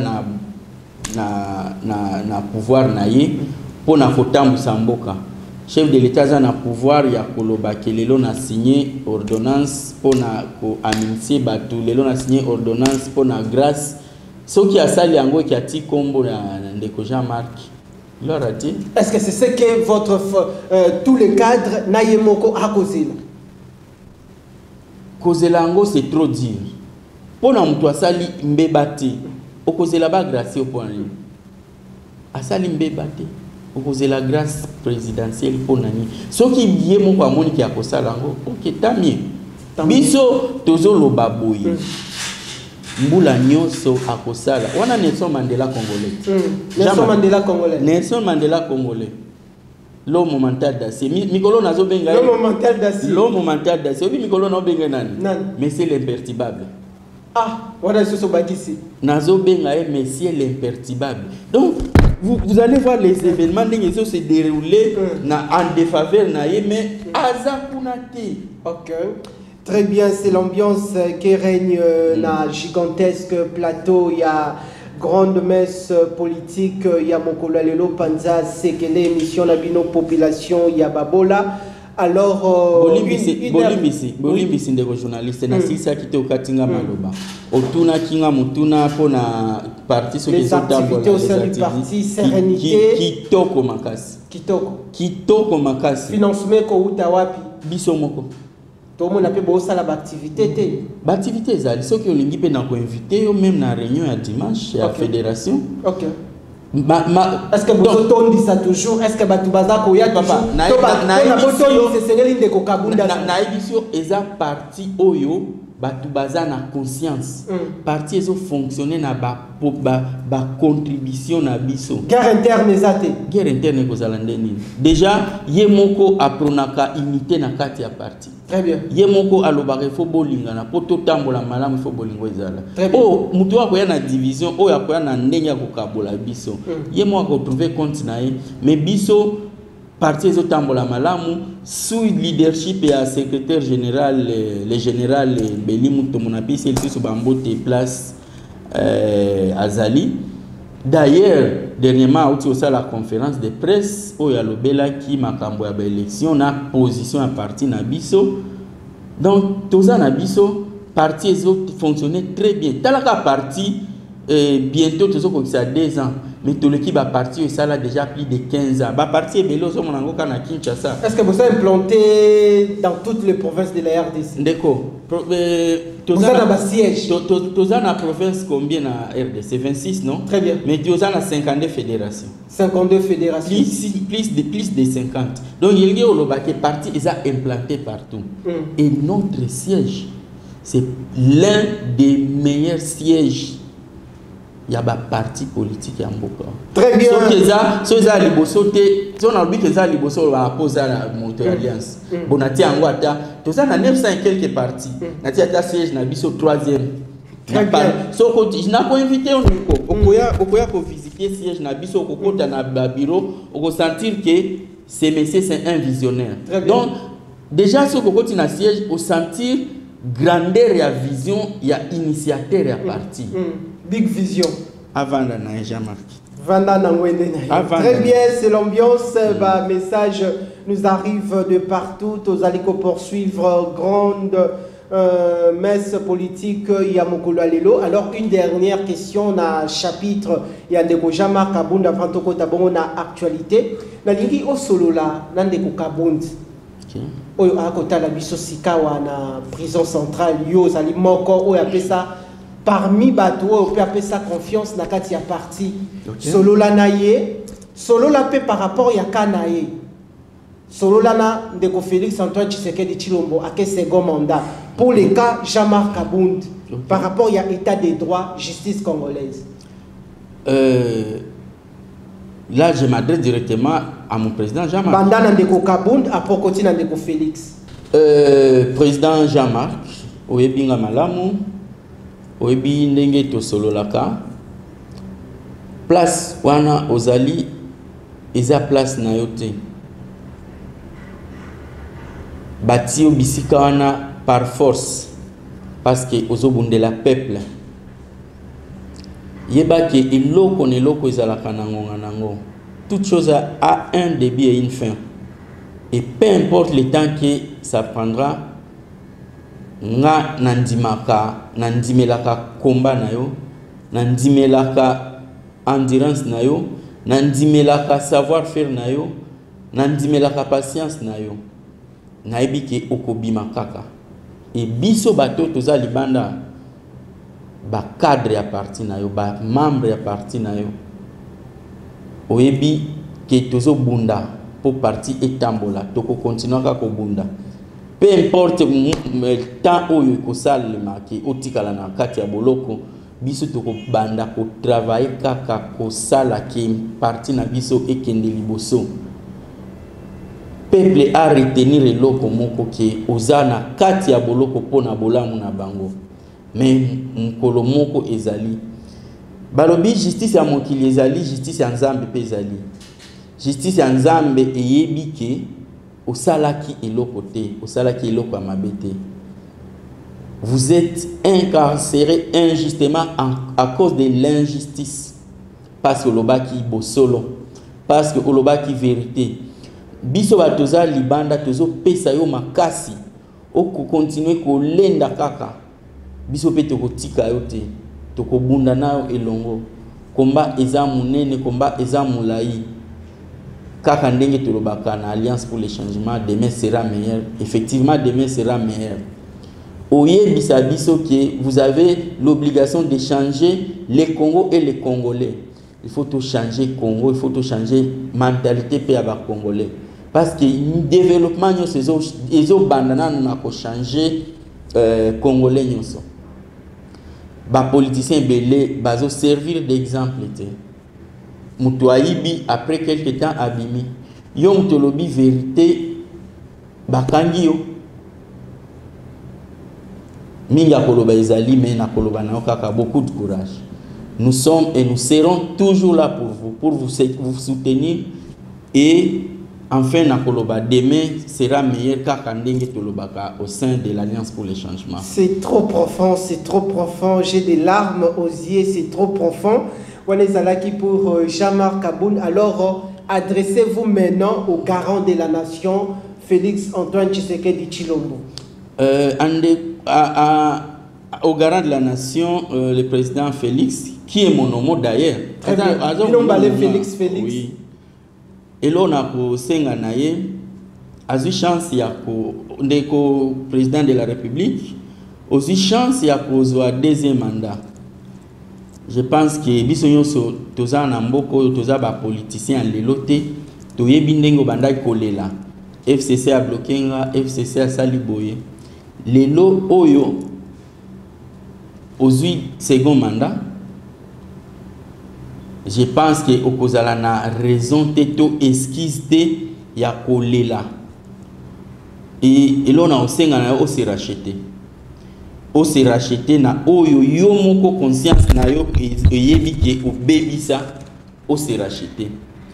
na pouvoir na ye pona kotambusa mboka. Chef de l'État a un pouvoir ya koloba ke lelo na signé ordonnance pour na ko amincer batu lelo na signé ordonnance pour na grâce soki asali yango ki ati kombo na ndeko Jean-Marc il aura dit. Est-ce que c'est ce que votre tous les cadres na yemoko a kozela ngo c'est trop dire pour na mtu asali mbebate okozela ba grâce au point asali mbebate okoze la grâce présidentielle pour nani soki biye moko amoni ki akosala ngo OK tamie biso tozolo baboye mbula nyonso akosala wana Nelson Mandela congolais. Nelson Mandela congolais l'homme mental d'acier mikolo nazo benga l'homme mental d'acier obi mikolo na benga nani mais c'est l'imperturbable. Ah wana soso bakisi nazo benga monsieur l'imperturbable. Donc vous allez voir les événements qui se dérouler en défaveur mais azakunate. OK. Très bien, c'est l'ambiance qui règne na gigantesque plateau, il y a grande messe politique, il y a Mokolo Lelo Panza Sekele émission na bino population, il y a Babola. Alors Bolimbisi ndeko journaliste na sisa kite okatinga maloba otuna kinga mutuna pona parti so les activités au sein du parti sérénité kitoko makasi financement ko uta wapi biso moko to mona pe bo sala activité te activité ezali soki olingi pe na ko inviter yo même na réunion ya dimanche ya fédération. OK. Est-ce que vous entendez ça toujours? Est-ce que vous avez papa na édition eza parti oyo batu baza na conscience parti ezo fonctionner na ba contribution na biso guerre interne kozala ndeni déjà ye moko apronaka unité na kati ya parti. Très bien. Ye moko alobaka fo bolinga na poto tambola malamu fo bolingo ezala oh mutu akoya na division oyo akoya na ndenge ya kokabola biso ye moko trouver compte na ye mais biso parti ezo tambola malamu sous leadership ya secrétaire général le général Belimu Tomonapisi il sous bambote place Azali. D'ailleurs dernièrement outi aussi la conférence de presse oyo alobela ki makambo ya ba élection na position ya parti na biso. Donc toza na biso parti ezo fonctionner très bien talaka parti bientôt tozo ko ça 2 ans mais tout le qui va partir ça là déjà plus de 15 ans ba parti ebelo zo monango kana Kinshasa. Est-ce que vous avez implanté dans toutes les provinces de la RDC? Ndeko toza na siège toza na province combien na RDC 26 non? Très bien. Mais toza na 52 fédérations. 52 fédérations. Plus de 50. Donc il y a le parti ils a implanté partout. Et notre siège c'est l'un des meilleurs sièges. Il y a un parti politique en Mboka. Très bien. So ça liboso te, si on a oublié que ça liboso va poser la montée alliance. Bonati angwata, tout ça na 900 et quelques partis. Nati ata siège na biso 3e. Très bien. So je n'ai pas invité on okoya ko visiter. visiter siège na biso au kokota na bureau on sentir que ce monsieur c'est un visionnaire. Donc déjà ce kokoti na siège au sentir grandeur et vision, il y a initiateur et parti. Big vision. Avant la Jean-Marc. Très bien, c'est l'ambiance. Message nous arrive de partout. Aux alliés poursuivre grande messe politique. Il y a Mokolo Alelo. Alors une dernière question na chapitre. Il y a Ndeko Jean-Marc Kabunda Fantoko Tabon na actualité. Na lingi au solo là, Nandeko Kabund. Oyo akota la biso sikawa na prison centrale yo zali moko oyo apesa parmi bato oyo pe apesa confiance na kati ya parti solo la naye solo la pe par rapport ya kanaye solo la na ndeko Félix Antoine Tshisekedi Tshilombo ake second mandat pour le cas Jean-Marc Kabund par rapport ya état des droits justice congolaise. Là, je m'adresse directement à mon président Jean-Marc. Bandana Ndeko Kabund, après continue Ndeko Félix. Président Jean-Marc, oyebi nga malamu, oyebi ndenge to solo laka. Place wana ozali, eza place na yote. Bati obisika wana par force, parce que ozobunde la peuple. Yebake iloko ne loko ezalaka nango. Toute chose a un début et une fin. Et peu importe le temps que ça prendra, nga nandimaka, nandimelaka combat na yo, nandimelaka endurance na yo, nandimelaka savoir-faire na yo, nandimelaka patience na yo. Naibike okobima kaka. Et biso bato toza libanda ba cadre ya parti na yo, ba membre ya parti na yo. Oyebi ke tozo bunda pour parti etambola, toko continuer kako bunda. Peu importe le temps oyo ko salema ke otikala na kati ya boloko, biso toko banda ko travailler kaka ko sala ke parti na biso ekende liboso. Peuple a retenir eloko moko ke ozana kati ya boloko pona bolamu na bango. Mais mukolo moko ezali balobi justice ya mokili ezali justice ya nzambe pe ezali justice ya nzambe eyebi ke osalaki eloko te osalaki eloko ya mabe te. Vous êtes incarcéré injustement à cause de l'injustice parce que olobaki bosolo parce que olobaki vérité. Biso batoza libanda tozo pesa yo makasi oko continuer ko lenda kaka biso pe toko tika yo te toko bunda nayo elongo komba eza munene komba eza mulai kaka ndenge tolobaka na alliance pour le changement. Demain sera meilleur, effectivement demain sera meilleur. Oyebisa biso que vous avez l'obligation de changer les Congo et les Congolais. Il faut tout changer Congo, il faut tout changer mentalité pe aba Congolais parce que développement nyoso ezo bandana na ko changer Congolais nyoso. Ba politiciens belé bazo servir d'exemple te. Mutu aibi après quelque temps abimi. Yo mutu lobi vérité bakangi yo. Minga koloba ezali mais na koloba na kaka beaucoup de courage. Nous sommes et nous serons toujours là pour vous soutenir et enfin na koloba demain sera meilleur kaka ndenge tolobaka au sein de l'Alliance pour le changement. C'est trop profond, j'ai des larmes aux yeux, c'est trop profond. Wanezalaki pour Jean-Marc Kabund. Alors adressez-vous maintenant au garant de la nation Félix Antoine Tshisekedi Tshilombo. Au garant de la nation, le président Félix, qui est mon homme d'ailleurs. Félix. Oui. Et là, on a pour Senganaye, a eu chance, il y a pour le président de la République, a eu chance, il y a pour le deuxième mandat. Je pense que bisonyo so toza na mboko toza ba politicien lelote to yebindengo bandai kolela. FCC a bloqué nga, FCC a saliboye. Lelo oyo ozui second mandat. Je pense que okozala na raison teto esquisse te ya kolela. Et là on a osenga na o se racheter. O se racheter na oyo yo moko conscience na yo yebi ke obebisa on s'est racheté.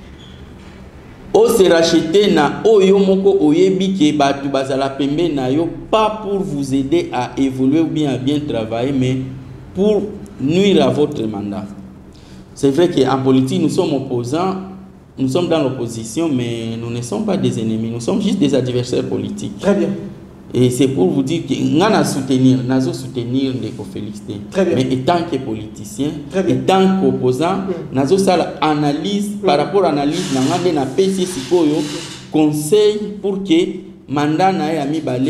On s'est racheté na oyo moko oyebi ke batu bazala pembe na yo, pas pour vous aider à évoluer ou bien à bien travailler, mais pour nuire à votre mandat. C'est vrai qu'en politique, nous sommes opposants, nous sommes dans l'opposition, mais nous ne sommes pas des ennemis, nous sommes juste des adversaires politiques. Très bien. Et c'est pour vous dire que nous allons soutenir Ndeko Félix. Mais étant que politicien, étant qu'opposant, nous allons faire analyse par rapport à l'analyse, nous allons faire conseil pour que le mandat n'ait pas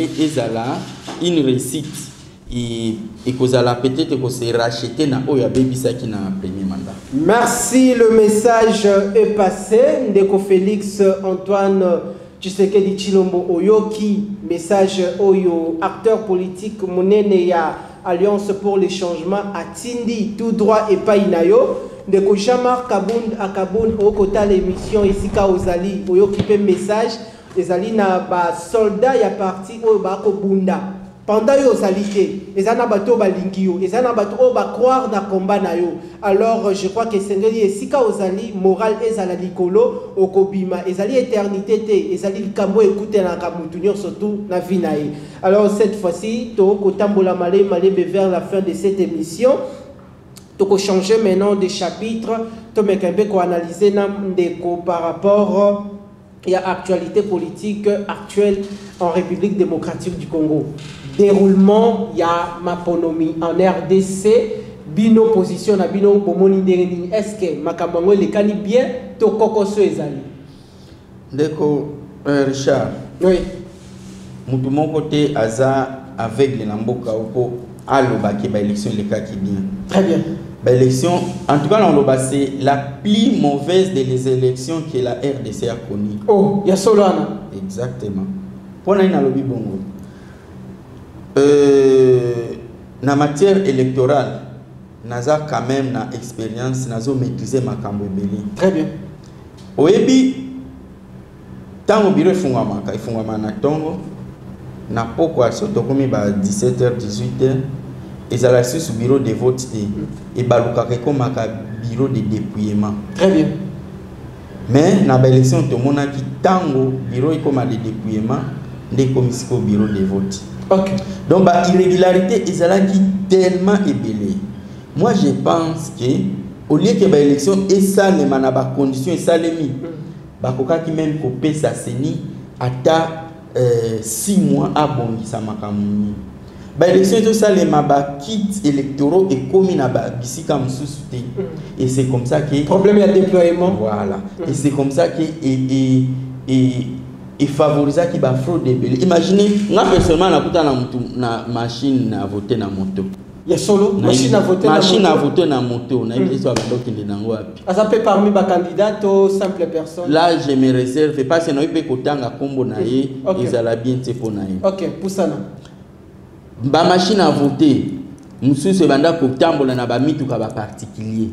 une réussite. Et que peut-être que se racheter na oya baby ça qui na premier mandat. Merci, le message est passé. Ndeko Félix Antoine Tshisekedi Tshilombo Oyoki, message Oyo, acteur politique monene ya Alliance pour le changement à Tindi, tout droit et pas inayo. Ndeko Jean-Marc Kaboun Akaboun okota l'émission Isika Ozali Oyoki pe message ezali na ba soldat ya parti oyo ba ko bunda. Pendant yo salité, les anabato balingio, les anabato ba croire na combat na yo. Alors je crois que sengeli esika ozali moral ezala likolo okobima ezali éternité te ezali likambo écouter na kamutunyo surtout na vie na ye. Alors cette fois-ci to kotambola malé vers la fin de cette émission. To ko changer maintenant de chapitre, to mekembe ko analyser na ndeko par rapport à l'actualité politique actuelle en République démocratique du Congo. Déroulement, il y a Maponomi en RDC, bino position na bino bomoni ndereni. Est-ce que Makambango le cani bien to kokoso ezali? Ndeko Richard. Oui. Mutu mon côté aza avec les namboka oko aloba ke ba élection le cas qui bien. Très bien. Ba élection en tout cas on c'est la plus mauvaise des élections que la RDC a connue. Oh, ya solana. Exactement. Pona ina lobi bongo. Na matière électorale, naza quand même na expérience, nazo maîtriser makambo ebele. Très bien. Oyebi tango biro ifungama na tongo na poko soto komi ba 17h 18h ezala sur bureau de vote et baluka ko maka bureau de dépouillement. Très bien. Mais na ba élection to mona ki tango bureau ikoma de dépouillement nde komisiko bureau de vote. Okay. Donc, bah, irrégularité, ils sont tellement ébélés. Moi, je pense que au lieu que l'élection et ça, les conditions et ça, les mis, bah, qui même coupé sa CENI, à 6 mois à bon, ça m'a camouni. Bah, l'élection et tout ça, les kits électoraux et commis na bisi comme sous-souté. Et c'est comme ça que. Problème de déploiement. Voilà. Et c'est comme ça que. Et favoriser qui va fraude. Imaginez, moi personnellement, na machine à voter na moto. Il y a solo machine à voter na moto. Machine à voter na moto. Na une histoire qui est dans wapi. Ça peut parmi les candidats ou simples personnes. Là, je me réserve parce que nous peut kotanga kombo na ye, ils ala bien te pour na ye. OK, pour ça na. Ba machine à voter. Musu se banda kotambola na ba mituka ba particulier.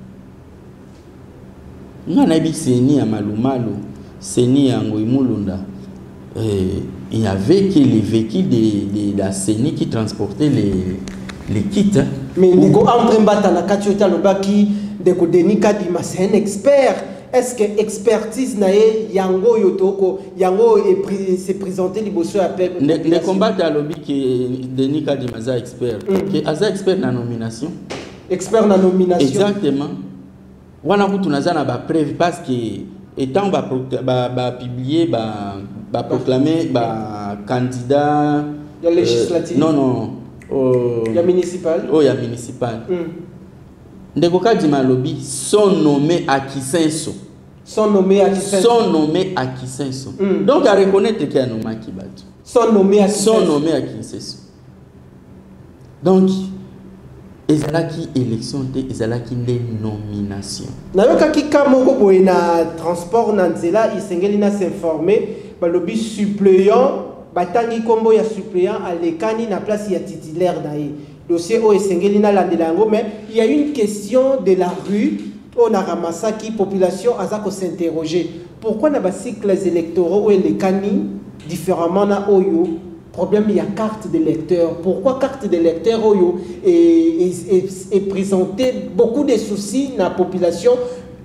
Ngana bi seni ya malumalo. Seni Yango Imulunda. Il y avait que les véhicules de la CENI qui transportaient les kits. Hein. Mais Nico Andrembata na Katiota Lobaki de Kodenika Dima, c'est un expert. Est-ce que expertise nae Yango Yotoko Yango s'est présenté liboso appel les combats à lobby que Denika Dima za expert. Que Aza expert na nomination. Expert na nomination. Exactement. Wana kutu naza na ba preuve parce que étant publié, proclamé candidat législatif. Non. Il y a municipal. Oh, il y a municipal. Ndekoka Dima Lobby sont nommés à Kisenso. Sont nommés à Kisenso. Donc à reconnaître qu'il y a nommé à Kibatu. Sont nommés à Kisenso. Donc ezalaki élection te ezalaki nde nomination nayokaki ka moko boye na transport na nzela isengeli na s'informer balobi suppléant batangi kombo ya suppléant alekani na place ya titulaire na ye dossier o esengeli na landela yango mais il y a une question de la rue on a ramassaki population azako s'interroger pourquoi na ba cycles électoraux ou elekani différemment na oyo problème il y a carte de lecteur. Pourquoi carte de lecteur est présenté beaucoup de soucis dans la population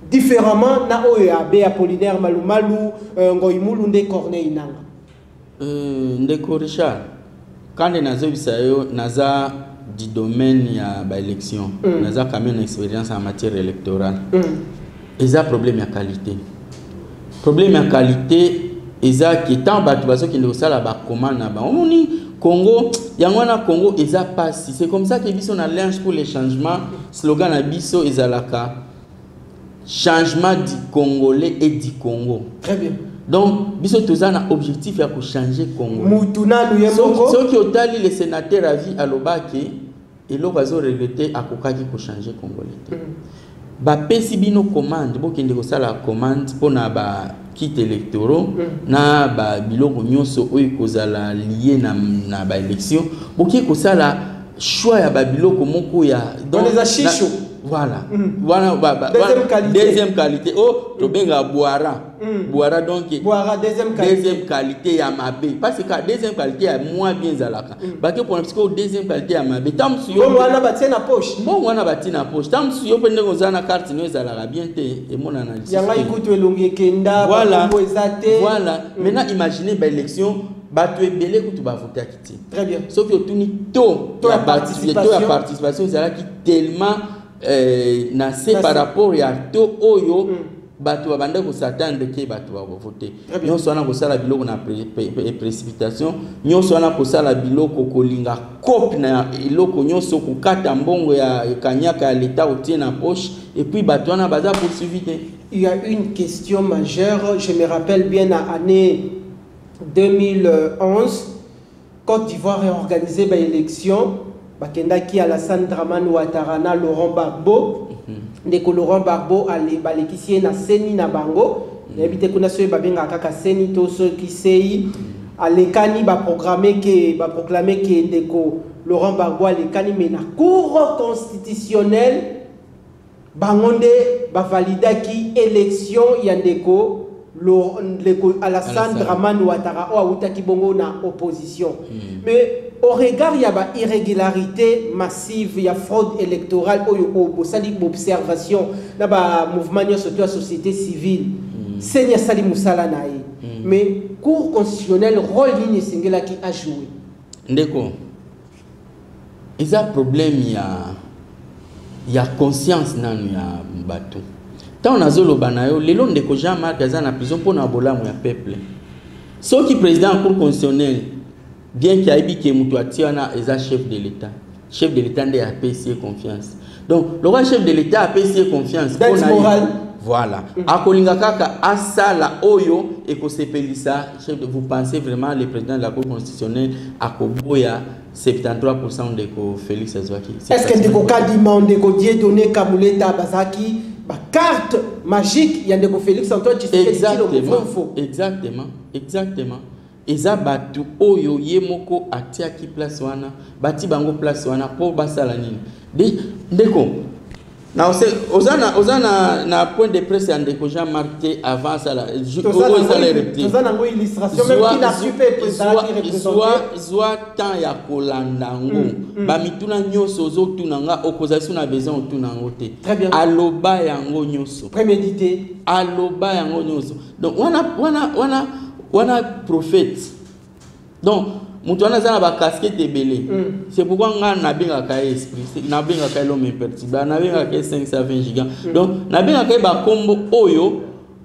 différemment na oyo abe Apollinaire Malumalu ngoimulu nde Corneille Nanga. Ndeko Richard, quand nazo bisayo naza du domaine ya ba élection, naza quand même une expérience en matière électorale. Eza problème ya qualité. Problème ya qualité eza qui tant batu baso ki ndosala ba commande na ba. Omoni Congo, yangwana Congo eza passé. C'est comme ça que biso na linge pour les changements, slogan na biso ezalaka changement du Congolais et du Congo. Très bien. Donc, biso toza na objectif ya ko changer Congo. Mutuna luyemoko. Ceux qui otali les sénateurs à vie à l'obaki et lo bazo regretter akokaki ko changer Congolais. Ba pesi bino commande, bo kende ko sala commande pona ba kit électoraux na ba biloko nyonso oyo kozala lié na ba élection, bo ki ko sala choix ya ba biloko moko ya dans les achisho. Voilà. Voilà, deuxième qualité. Oh, tu benga boira. Boira donc. Boira deuxième qualité. Deuxième qualité ya mabe. Parce que deuxième qualité ya moins bien zalaka. Parce que pour parce deuxième qualité ya mabe. Tam su yo. Bon wana bati na poche. Bon wana bati na poche. Tam su yo pende kozana carte no zalaka bien te et mon analyse. Yanga ikutu elongi kenda. Voilà. Voilà. Maintenant imaginez ba élection. Batu ebele kutu ba voter akiti. Très bien. Sauf que tuni to la participation zalaki tellement nase par rapport à to oyo batu babanda ko s'attendre que batu ba voter nyonso wana ko sala biloko na précipitation nyonso wana ko sala biloko kolinga cop na iloko nyonso ko kata mbongo ya kanyaka ya l'état otie na poche et puis batu wana baza poursuivi. Il y a une question majeure, je me rappelle bien à l'année 2011 Côte d'Ivoire a organisé une élection. Bakendaki Alassane Dramane Ouattara na Laurent Gbagbo ndeko Laurent Gbagbo balekisi na seni na bango yebite kuna so babenga kaka seni to so kisei alekani ba proclamer que ndeko Laurent Gbagbo alekani mais na cour constitutionnelle bangonde ba validaki élection ya ndeko Alassane Dramane Ouattara o awutaki bongo na opposition. Mais au regard il y a une irrégularité massive, il y a fraude électorale, il y a observation, il y a mouvement de la société civile. C'est un sali musala naï. Mais cour constitutionnelle rôle ligne singela qui a joué. Ndeko. Il y a un problème, il y a conscience dans le bateau. Tant on a zolo banayo, les longs de Jean-Marc Azan en prison pour n'abola mon peuple. Ceux qui président en cour constitutionnelle, bien qu'il y ait que Moutouatiana est chef de l'État. Chef de l'État a payé confiance. Donc, le roi chef de l'État a payé confiance. Voilà. A Kolingakaka, Asala Oyo, et Kosepelissa, vous pensez vraiment le président de la Cour constitutionnelle à Koboya 73% de Félix Azouaki? Est-ce que Ndeko Kadima, Ndeko Dieudonné Kamuleta Bazaki, carte magique, il y a Ndeko Félix Antoine Tshisekedi? Exactement. Eza batu oyo yemoko atia ki place wana bati bango place wana pour basala nini ndeko na ozana na point de presse ya ndeko Jean-Marc avant ça la ozana ngo illustration même qui n'a super représenter soit temps ya kolandango ba mituna nyoso zo tunanga opposition na besoin tunango te aloba yango nyoso prémédité aloba yango nyoso donc wana prophète. Donc, Moutouana a ba casquette de belé. C'est pourquoi on a un esprit, na benga ka l'homme imperturbable, na benga ka 520 gigas. Donc, na benga ka ba combo oyo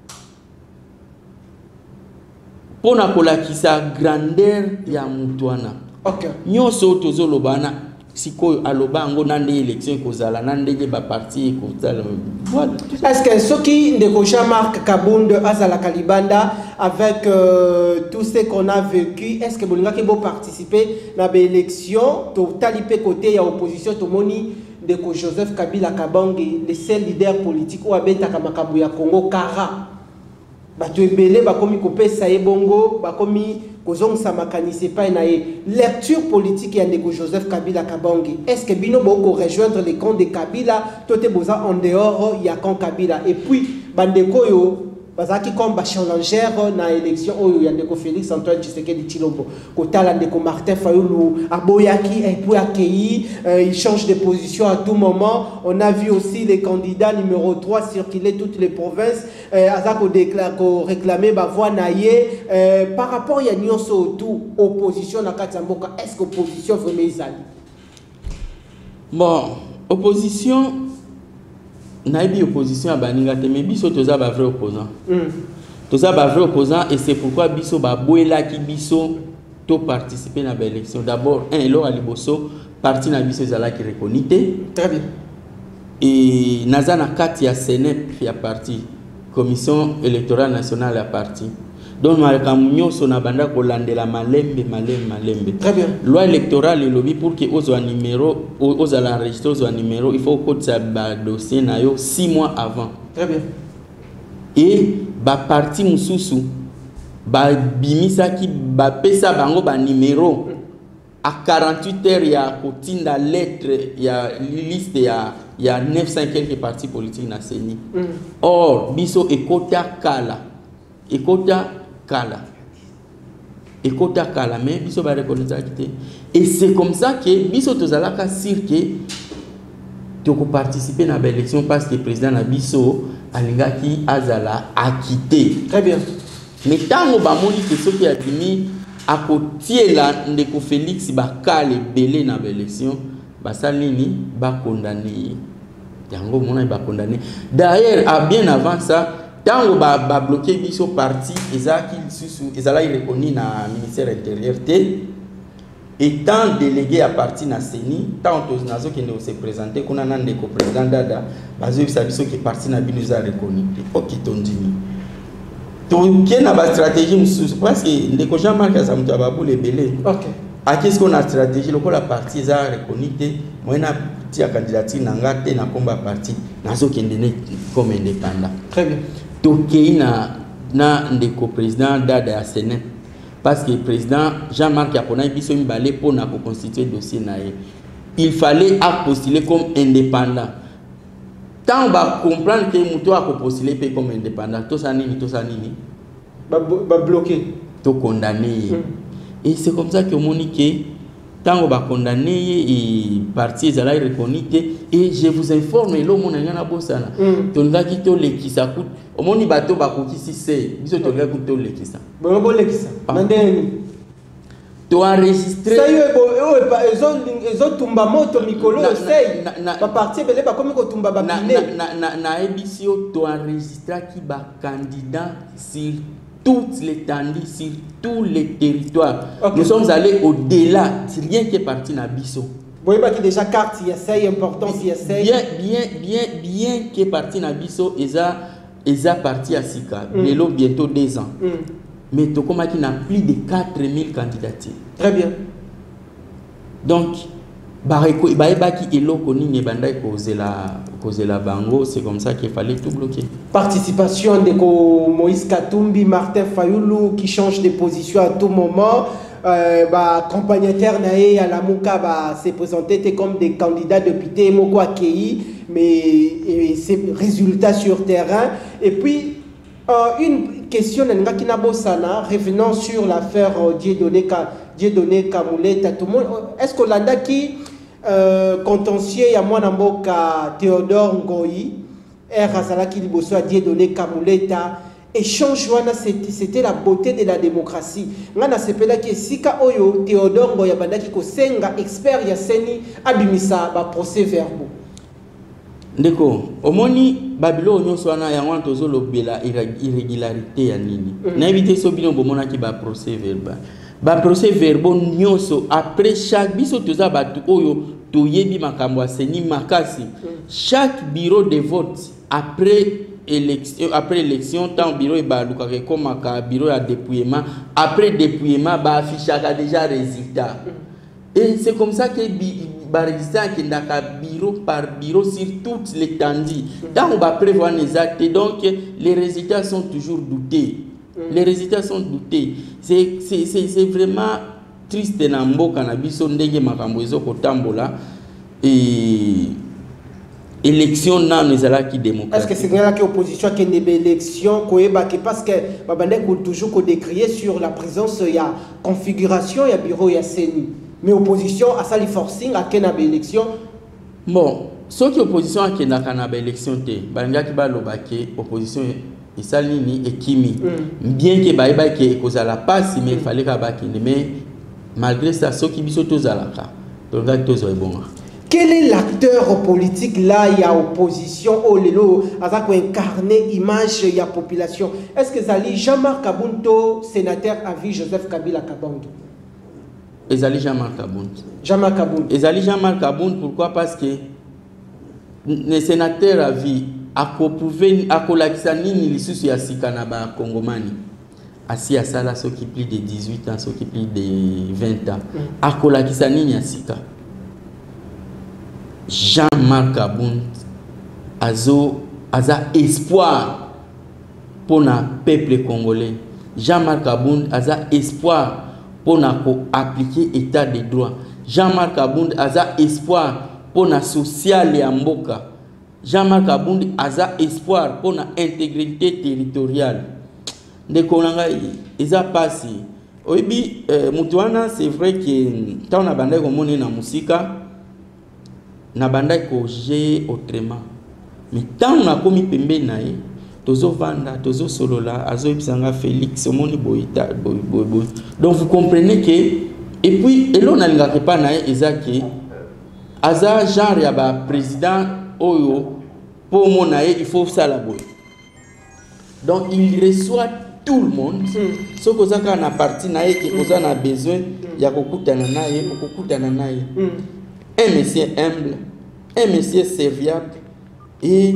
pour na kolakisa grandeur ya Moutouana. OK. Nyonso tozolobana sikoyo aloba ngo nande élection kozala nande ba parti kozala. Voilà. Est-ce que ceux qui ndeko Jean-Marc Kabund azala Kalibanda avec tout ce qu'on a vécu, est-ce que bolinga ki bo participer na l'élection to talipé côté ya opposition to moni ndeko Joseph Kabila Kabange le seul leader politique ou abeta kamakabu ya Congo kara bato ebele bakomi kopesa ebongo bakomi kozongisa makanisi pa na lecture politique ya ndeko Joseph Kabila Kabange. Est-ce que bino boko rejoindre les camps de Kabila tote boza en dehors ya camp Kabila et puis bandeko yo parce que comme challenger dans l'élection il y a ndeko Félix Antoine Tshisekedi Tshilombo kotala ndeko Martin Fayulu aboyaki et puis accueilli il change de position à tout moment. On a vu aussi les candidats numéro 3 circuler toutes les provinces azako réclamer ba voix naie par rapport à nyonso tout opposition na kati ya mboka. Est-ce que opposition vraiment ezali? Bon, opposition naïbi opposition à baninga te mais biso toza ba vrai opposant. Toza ba vrai opposant et c'est pourquoi biso ba boela ki biso to participer na ba élection. D'abord un elo à liboso parti na biso zala ki reconité. Très bien. Et nazana kati ya Senep ya parti commission électorale nationale ya parti. Donc nous so na banda ko landela malembe. Très bien. Loi électorale lobby pour que aux numéro aux à l'enregistrer aux numéro il faut que ça ba dossier na yo 6 mois avant. Très bien. Et ba parti mususu ba bimisa ki ba pesa bango ba numéro à 48 heures ya kotinda lettre ya liste ya 900 quelques partis politiques na CENI. Or biso ekota kala mais biso ba reconnaître quitté et c'est comme ça que biso tozalaka sûr que tu peux participer à l'élection parce que le président na biso alingaki azala acquitté. Très bien. Mais tant que bamoni que ceux qui a mis à côté là ndeko Félix ba kale belé na l'élection basalini ba condamné yango mona ba condamné d'ailleurs à bien avant ça tant que ba bloqué biso parti ezaki susu ezala reconnu na ministère intérieur étant délégué à parti na CENI tant que nazo qui ne se présenter kuna na ndeko président dada bazo bisa biso que parti na bino za reconnu OK tondimi donc qui na ba stratégie mususu parce que ndeko Jean-Marc Azamuto ababule belé. OK. À qu'est-ce qu'on a stratégie lokola parti za reconnu moi na tia candidature na ngate na komba parti nazo kendene comme indépendant. Très bien. Tokei na ndeko président dada ya Sénat parce que le président Jean-Marc Apona biso mibale pour na constituer dossier nae il fallait postuler comme indépendant tant ba comprendre que muto a postuler comme indépendant to sanini ba bloquer to condamner et c'est comme ça que monique tant ba condamner et parti ezala reconnu et je vous informe lo mona ngana bosana tonga ki to lekisa ku omoni bato bakokisi se biso tonga ku to lekisa bon lekisa mandeni to enregistrer ça yo tumba moto mikolo sei ba parti belé ba komi ko tumba ba bile na ebisio to enregistrer ki ba candidat sur toutes les tendus sur tous les territoires. Okay. Nous sommes allés au-delà, rien qui est parti na biso. Vous voyez que déjà carte il y a ça importance il y a ça bien qui est parti na biso eza parti à Sika. Lelo bientôt 2 ans. Mais Tokoma qui n'a plus de 4000 candidatures. Très bien. Donc Baebaki eloko ni nebanda causer la bango, c'est comme ça qu'il fallait tout bloquer. Participation de Moïse Katumbi, Martin Fayulu qui change de position à tout moment. Accompagnateur nae à la Mouka s'est présenté comme des candidats députés Moko accueillis, mais c'est résultats sur terrain. Et puis une question revenant sur l'affaire Dieudonné Kamuleta, tout le monde est-ce que l'anda qui contentieux ya mwana mboka Théodore Ngoyi Razalaki liboso a Dieudonné Kamuleta échange wana c'était la beauté de la démocratie ngana sepela ki sika oyo Théodore Ngoyi bandaki ko senga expert ya seni abimisa ba procès verbaux ndeko omoni babilo nyonso wana yango tozo lobela irrégularité ya nini na éviter so bino bomona ki ba procès verbal ba procès verbaux nyonso après chaque biso toza batu oyo toyebi makambo seni makasi chaque bureau de vote après élection tant bureau e ba lukaka comme ka bureau ya dépouillement après dépouillement ba affichaka déjà résultat et c'est comme ça que ba résultat qui ndaka bureau par bureau sur toutes les tendus tant on va prévoir les actes donc les résultats sont toujours doutés. Les résultats sont doutés. C'est vraiment triste na mboka na biso ndenge makambo ezo kotambola et élection nano ezala ki démocratique. Est-ce que c'est là que l'opposition qui est une élection parce que babandé toujours décrié sur la présence il y a configuration il y a bureau il y a CENI mais opposition à ça les forcing à quelle élection bon ce qui opposition à quelle élection te banga ki ba lobake opposition et ça ni ekimi bien que ba ke kozala passe mais il fallait ka ba mais malgré ça ce qui biso tozalaka donc tozo bon. Quel est l'acteur politique là, il y a opposition, oh lelo, à incarner image, il y a population. Est-ce que Zali Jean-Marc Kabunto, sénateur à vie Joseph Kabila Kabangi? Ezali Jean-Marc Kabunto. Jean-Marc Kabunto. Ezali Jean-Marc Kabunto, pourquoi? Parce que les sénateurs à vie, à prouver, à collaxani, ni l'issue ya Sikanaba Congomani. Assis à ça là, ceux qui plus de 18 ans, ceux qui plus de 20 ans. À collaxani, ni à Sika. Jean-Marc Kabunto aza espoir pour le peuple congolais. Jean-Marc Kabunto aza espoir pour appliquer l'état de droit. Jean-Marc Kabunto aza espoir pour la social et mboka. Jean-Marc Kabunto aza espoir pour l'intégrité territoriale. De konanga eza passé. Oyebi mutuana c'est vrai que quand on a bandé comme on est na musika na bandai ko j'ai autrement mais tant on a commis pembe nae tozo vanda tozo solola azo ipsanga Félix omoni boita donc vous comprenez que et puis elo na linga pas nae ezaki aza genre ya ba président oyo pour mon nae il faut ça la boy donc il reçoit tout le monde ce que ça quand na parti nae que oza na besoin ya kokutana nae kokutana nae. Un monsieur humble, un monsieur serviable et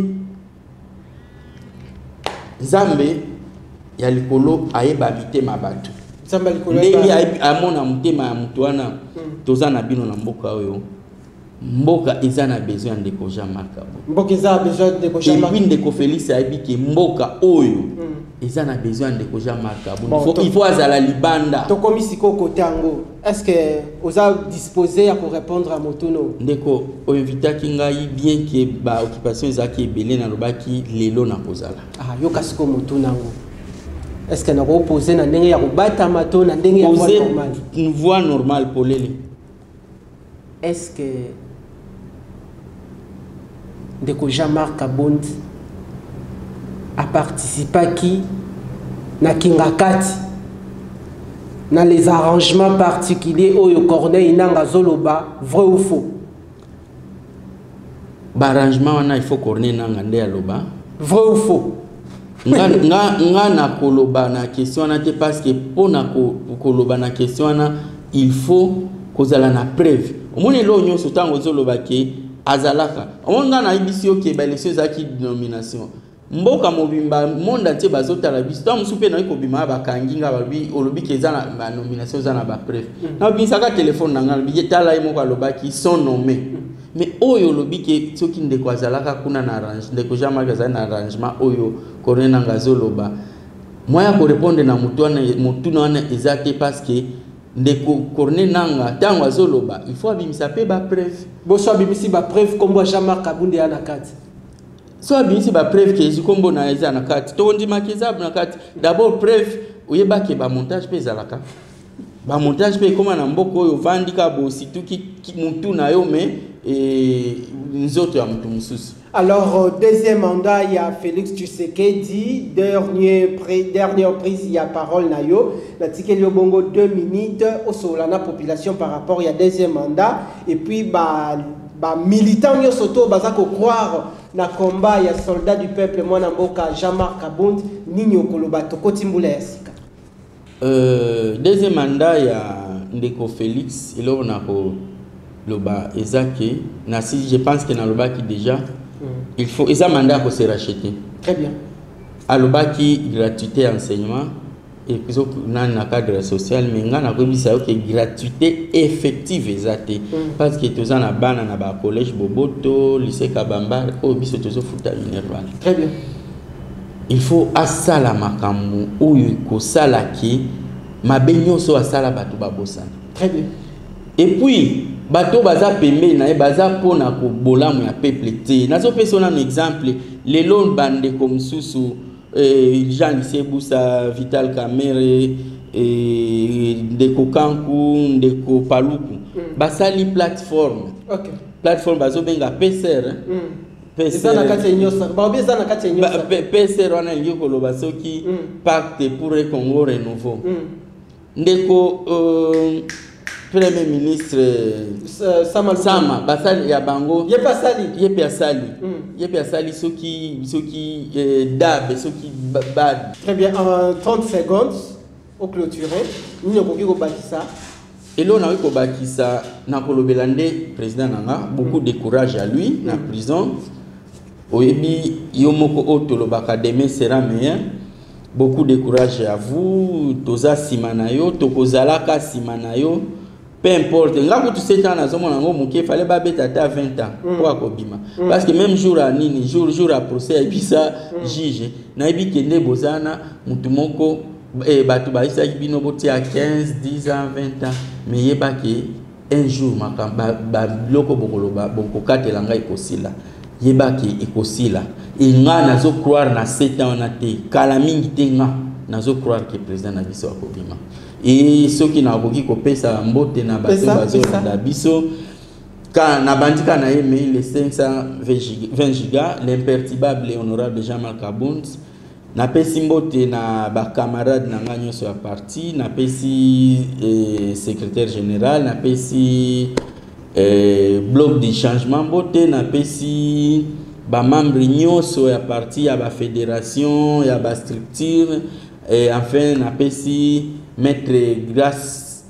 Zambé ya likolo ayeba mitema bato. Zamba likolo ndenge amona mutema ya mutuana toza na bino na mboka oyo. Mboka eza na besoin de ko Jean-Marc Kabunto. Mboka eza besoin de ko Jean-Marc. Et puis de ko Félix ayebi ke mboka oyo eza na besoin de ko Jean-Marc Kabunto. Il faut azala libanda. To komi siko côté ango. Est-ce que vous avez disposé à répondre à Motono? Ndeko o invita kingai bien que ba occupation ezaki ebele na lobaki lelo na kozala. Ah yo kasiko Motono ango. Est-ce que na ko poser na ndenge ya kobata mato na ndenge ya voie normale? Une voie normale pour les. Est-ce que Ndeko Jean-Marc Kabunto a participé à qui na Kingakati dans les arrangements particuliers au Corneille Inanga Zoloba, vrai ou faux? Arrangement il faut Corneille Inanga Ndea Loba. Vrai ou faux? Nga na koloba na question na te parce que pour na koloba na question na il faut kozala na preuve. Omoni lo nyonso tango Zoloba ke azalaka. Omoni nga na ibisio ke ba élection zaki nomination. Mboka mobimba monde entier bazota la biso ta musupe na ko bima ba kanginga ba bi olobi ke za na nomination za na ba preuve na bisaka téléphone na ngal bi tala imo ka lobaki sont nommés mais oyo olobi ke soki ndeko azalaka kuna na arrange ndeko Jean-Marc za na arrangement oyo korena ngazoloba moya ko répondre na mutu na ezate parce que ndeko korne nanga tango azoloba il faut abimisa pe ba preuve bo so abimisi ba preuve comme Jean-Marc Kabunde ya na kati. So abinisi ba preuve ke zikombo na eza na kati to ndima kezabu na kati d'abord preuve oyeba ke ba montage pe zalaka ba montage pe koma na mboko oyo vandika bo situki muntu na yo me nzoto ya mutu mususu. Alors deuxième mandat il y a Félix Tshisekedi dernière prise il y a parole na yo na tikeli bongo 2 minutes au solana population par rapport il y a deuxième mandat et puis ba militant yo soto bazako croire na combat ya soldat du peuple mwana mboka Jean-Marc Kabunto nini okoloba tokotimbula ya sika. Deuxième mandat ya ndeko Félix ilo na ko loba ezake na si je pense que na loba qui déjà il faut eza mandat ko se racheter. Très bien. Aloba qui gratuité enseignement et puis na cadre social mais nga na ko bisa que gratuité effective ezate parce que tous na bana na ba collège Boboto lycée Kabamba o biso tozo futa minerval. Très bien. Il faut asala makambu oyo ko sala ki mabenyo so asala batu babosana. Très bien. Et puis bato baza pembe na baza pona ko bolamu ya peuple te nazo pesa un exemple lelo bande comme susu Jean Lisebusa Vital Kamere ndeko Kanku ndeko Paluku basali plateforme plateforme bazo benga PCR PCR wana lingi koloba soki pacte pour un Congo renouveau ndeko Premier ministre Sama basali ya bango yepe asali soki dab soki bad. Très bien, en 30 secondes au clôturer nous avons ko bakisa elo na ko bakisa na kolobela nde président nanga beaucoup de courage à lui na prison oyebi yomoko otolobaka demain sera meilleur. Beaucoup de courage à vous toza simanayo tokozalaka simanayo. Peu importe, nga tu sais tant nazo mona ngo muke fallait ba beta ta 20 ans pour akobima parce que même jour à nini jour à procès et puis ça juge na ebi kende bozana mutu moko batu ba isa bino boti à 15 10 ans 20 ans mais yeba ke un jour makamba ba loko bokoloba bokokatela nga ikosila yeba ke ikosila et nga nazo croire na 7 ans na te kala mingi te nga nazo croire que président na biso akobima. Et ceux qui n'ont pas pesa mbote na bato bazo na biso quand na bandika na yeme les 520 gigas l'imperturbable et honorable Jean-Marc Kabound na pesi mbote na ba camarade na nganyo so parti na pesi secrétaire général na pesi bloc de changement mbote na pesi ba membre nyoso ya parti ya ba fédération ya ba structure et enfin na pesi Maître Grace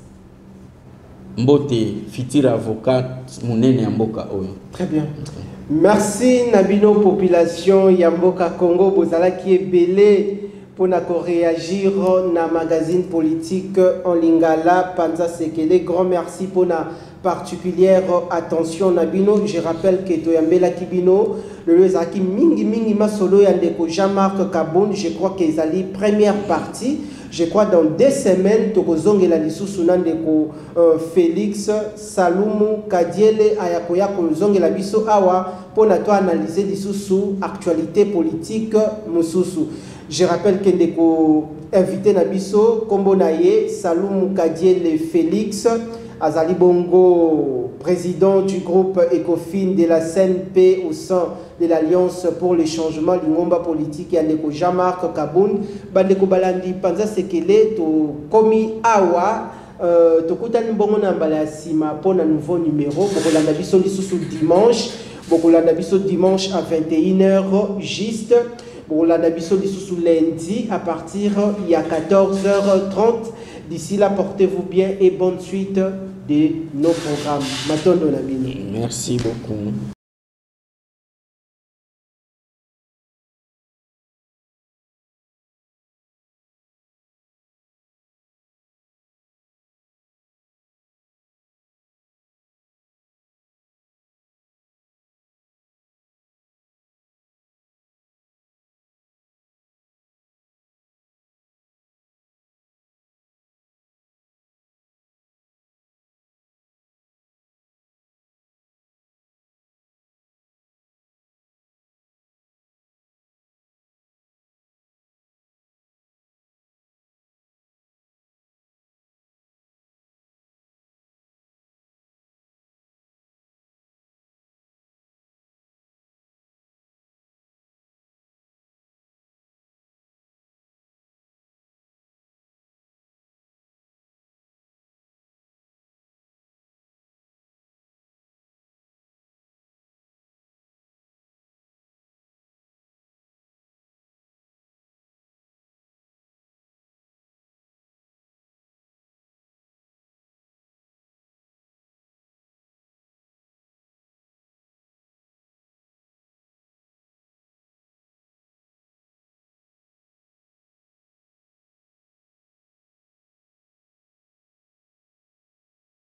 Mbote, futur avocat, Mounene Yamboka Oyo. Très bien. Merci Nabino population Yamboka Congo Bozala qui est belé pour réagir na magazine politique en lingala Panza Sekele. Grand merci pour la particulière attention Nabino. Je rappelle que Toyambela Kibino, le Lezaki Mingi Masolo Yandeko Jean-Marc Kabound, je crois qu'ils allaient première partie. Je crois dans 2 semaines, Tokozonge la Lissou Nandeko Félix Salumu Kadiele Ayakoya Kozonge la Biso Awa pour analyser Lissou actualité politique Moussousou. Je rappelle que Ndeko invité Nabiso Kombonaye Salumu Kadiele Félix Azali Bongo, président du groupe ECOFIN de la CNP au sein de l'Alliance pour le changement l'ingomba politique et Andeko Jean-Marc Kabound, Bandeko Balandi Panza Sekele, to Komi Awa, Tokutani Bongo Nambala Sima pour un nouveau numéro, Bokolanda Biso Lissou dimanche, Bokolanda Biso dimanche à 21h juste, Bokolanda Biso Lissou lundi à partir il y a 14h30. D'ici là, portez-vous bien et bonne suite de nos programmes. Merci beaucoup.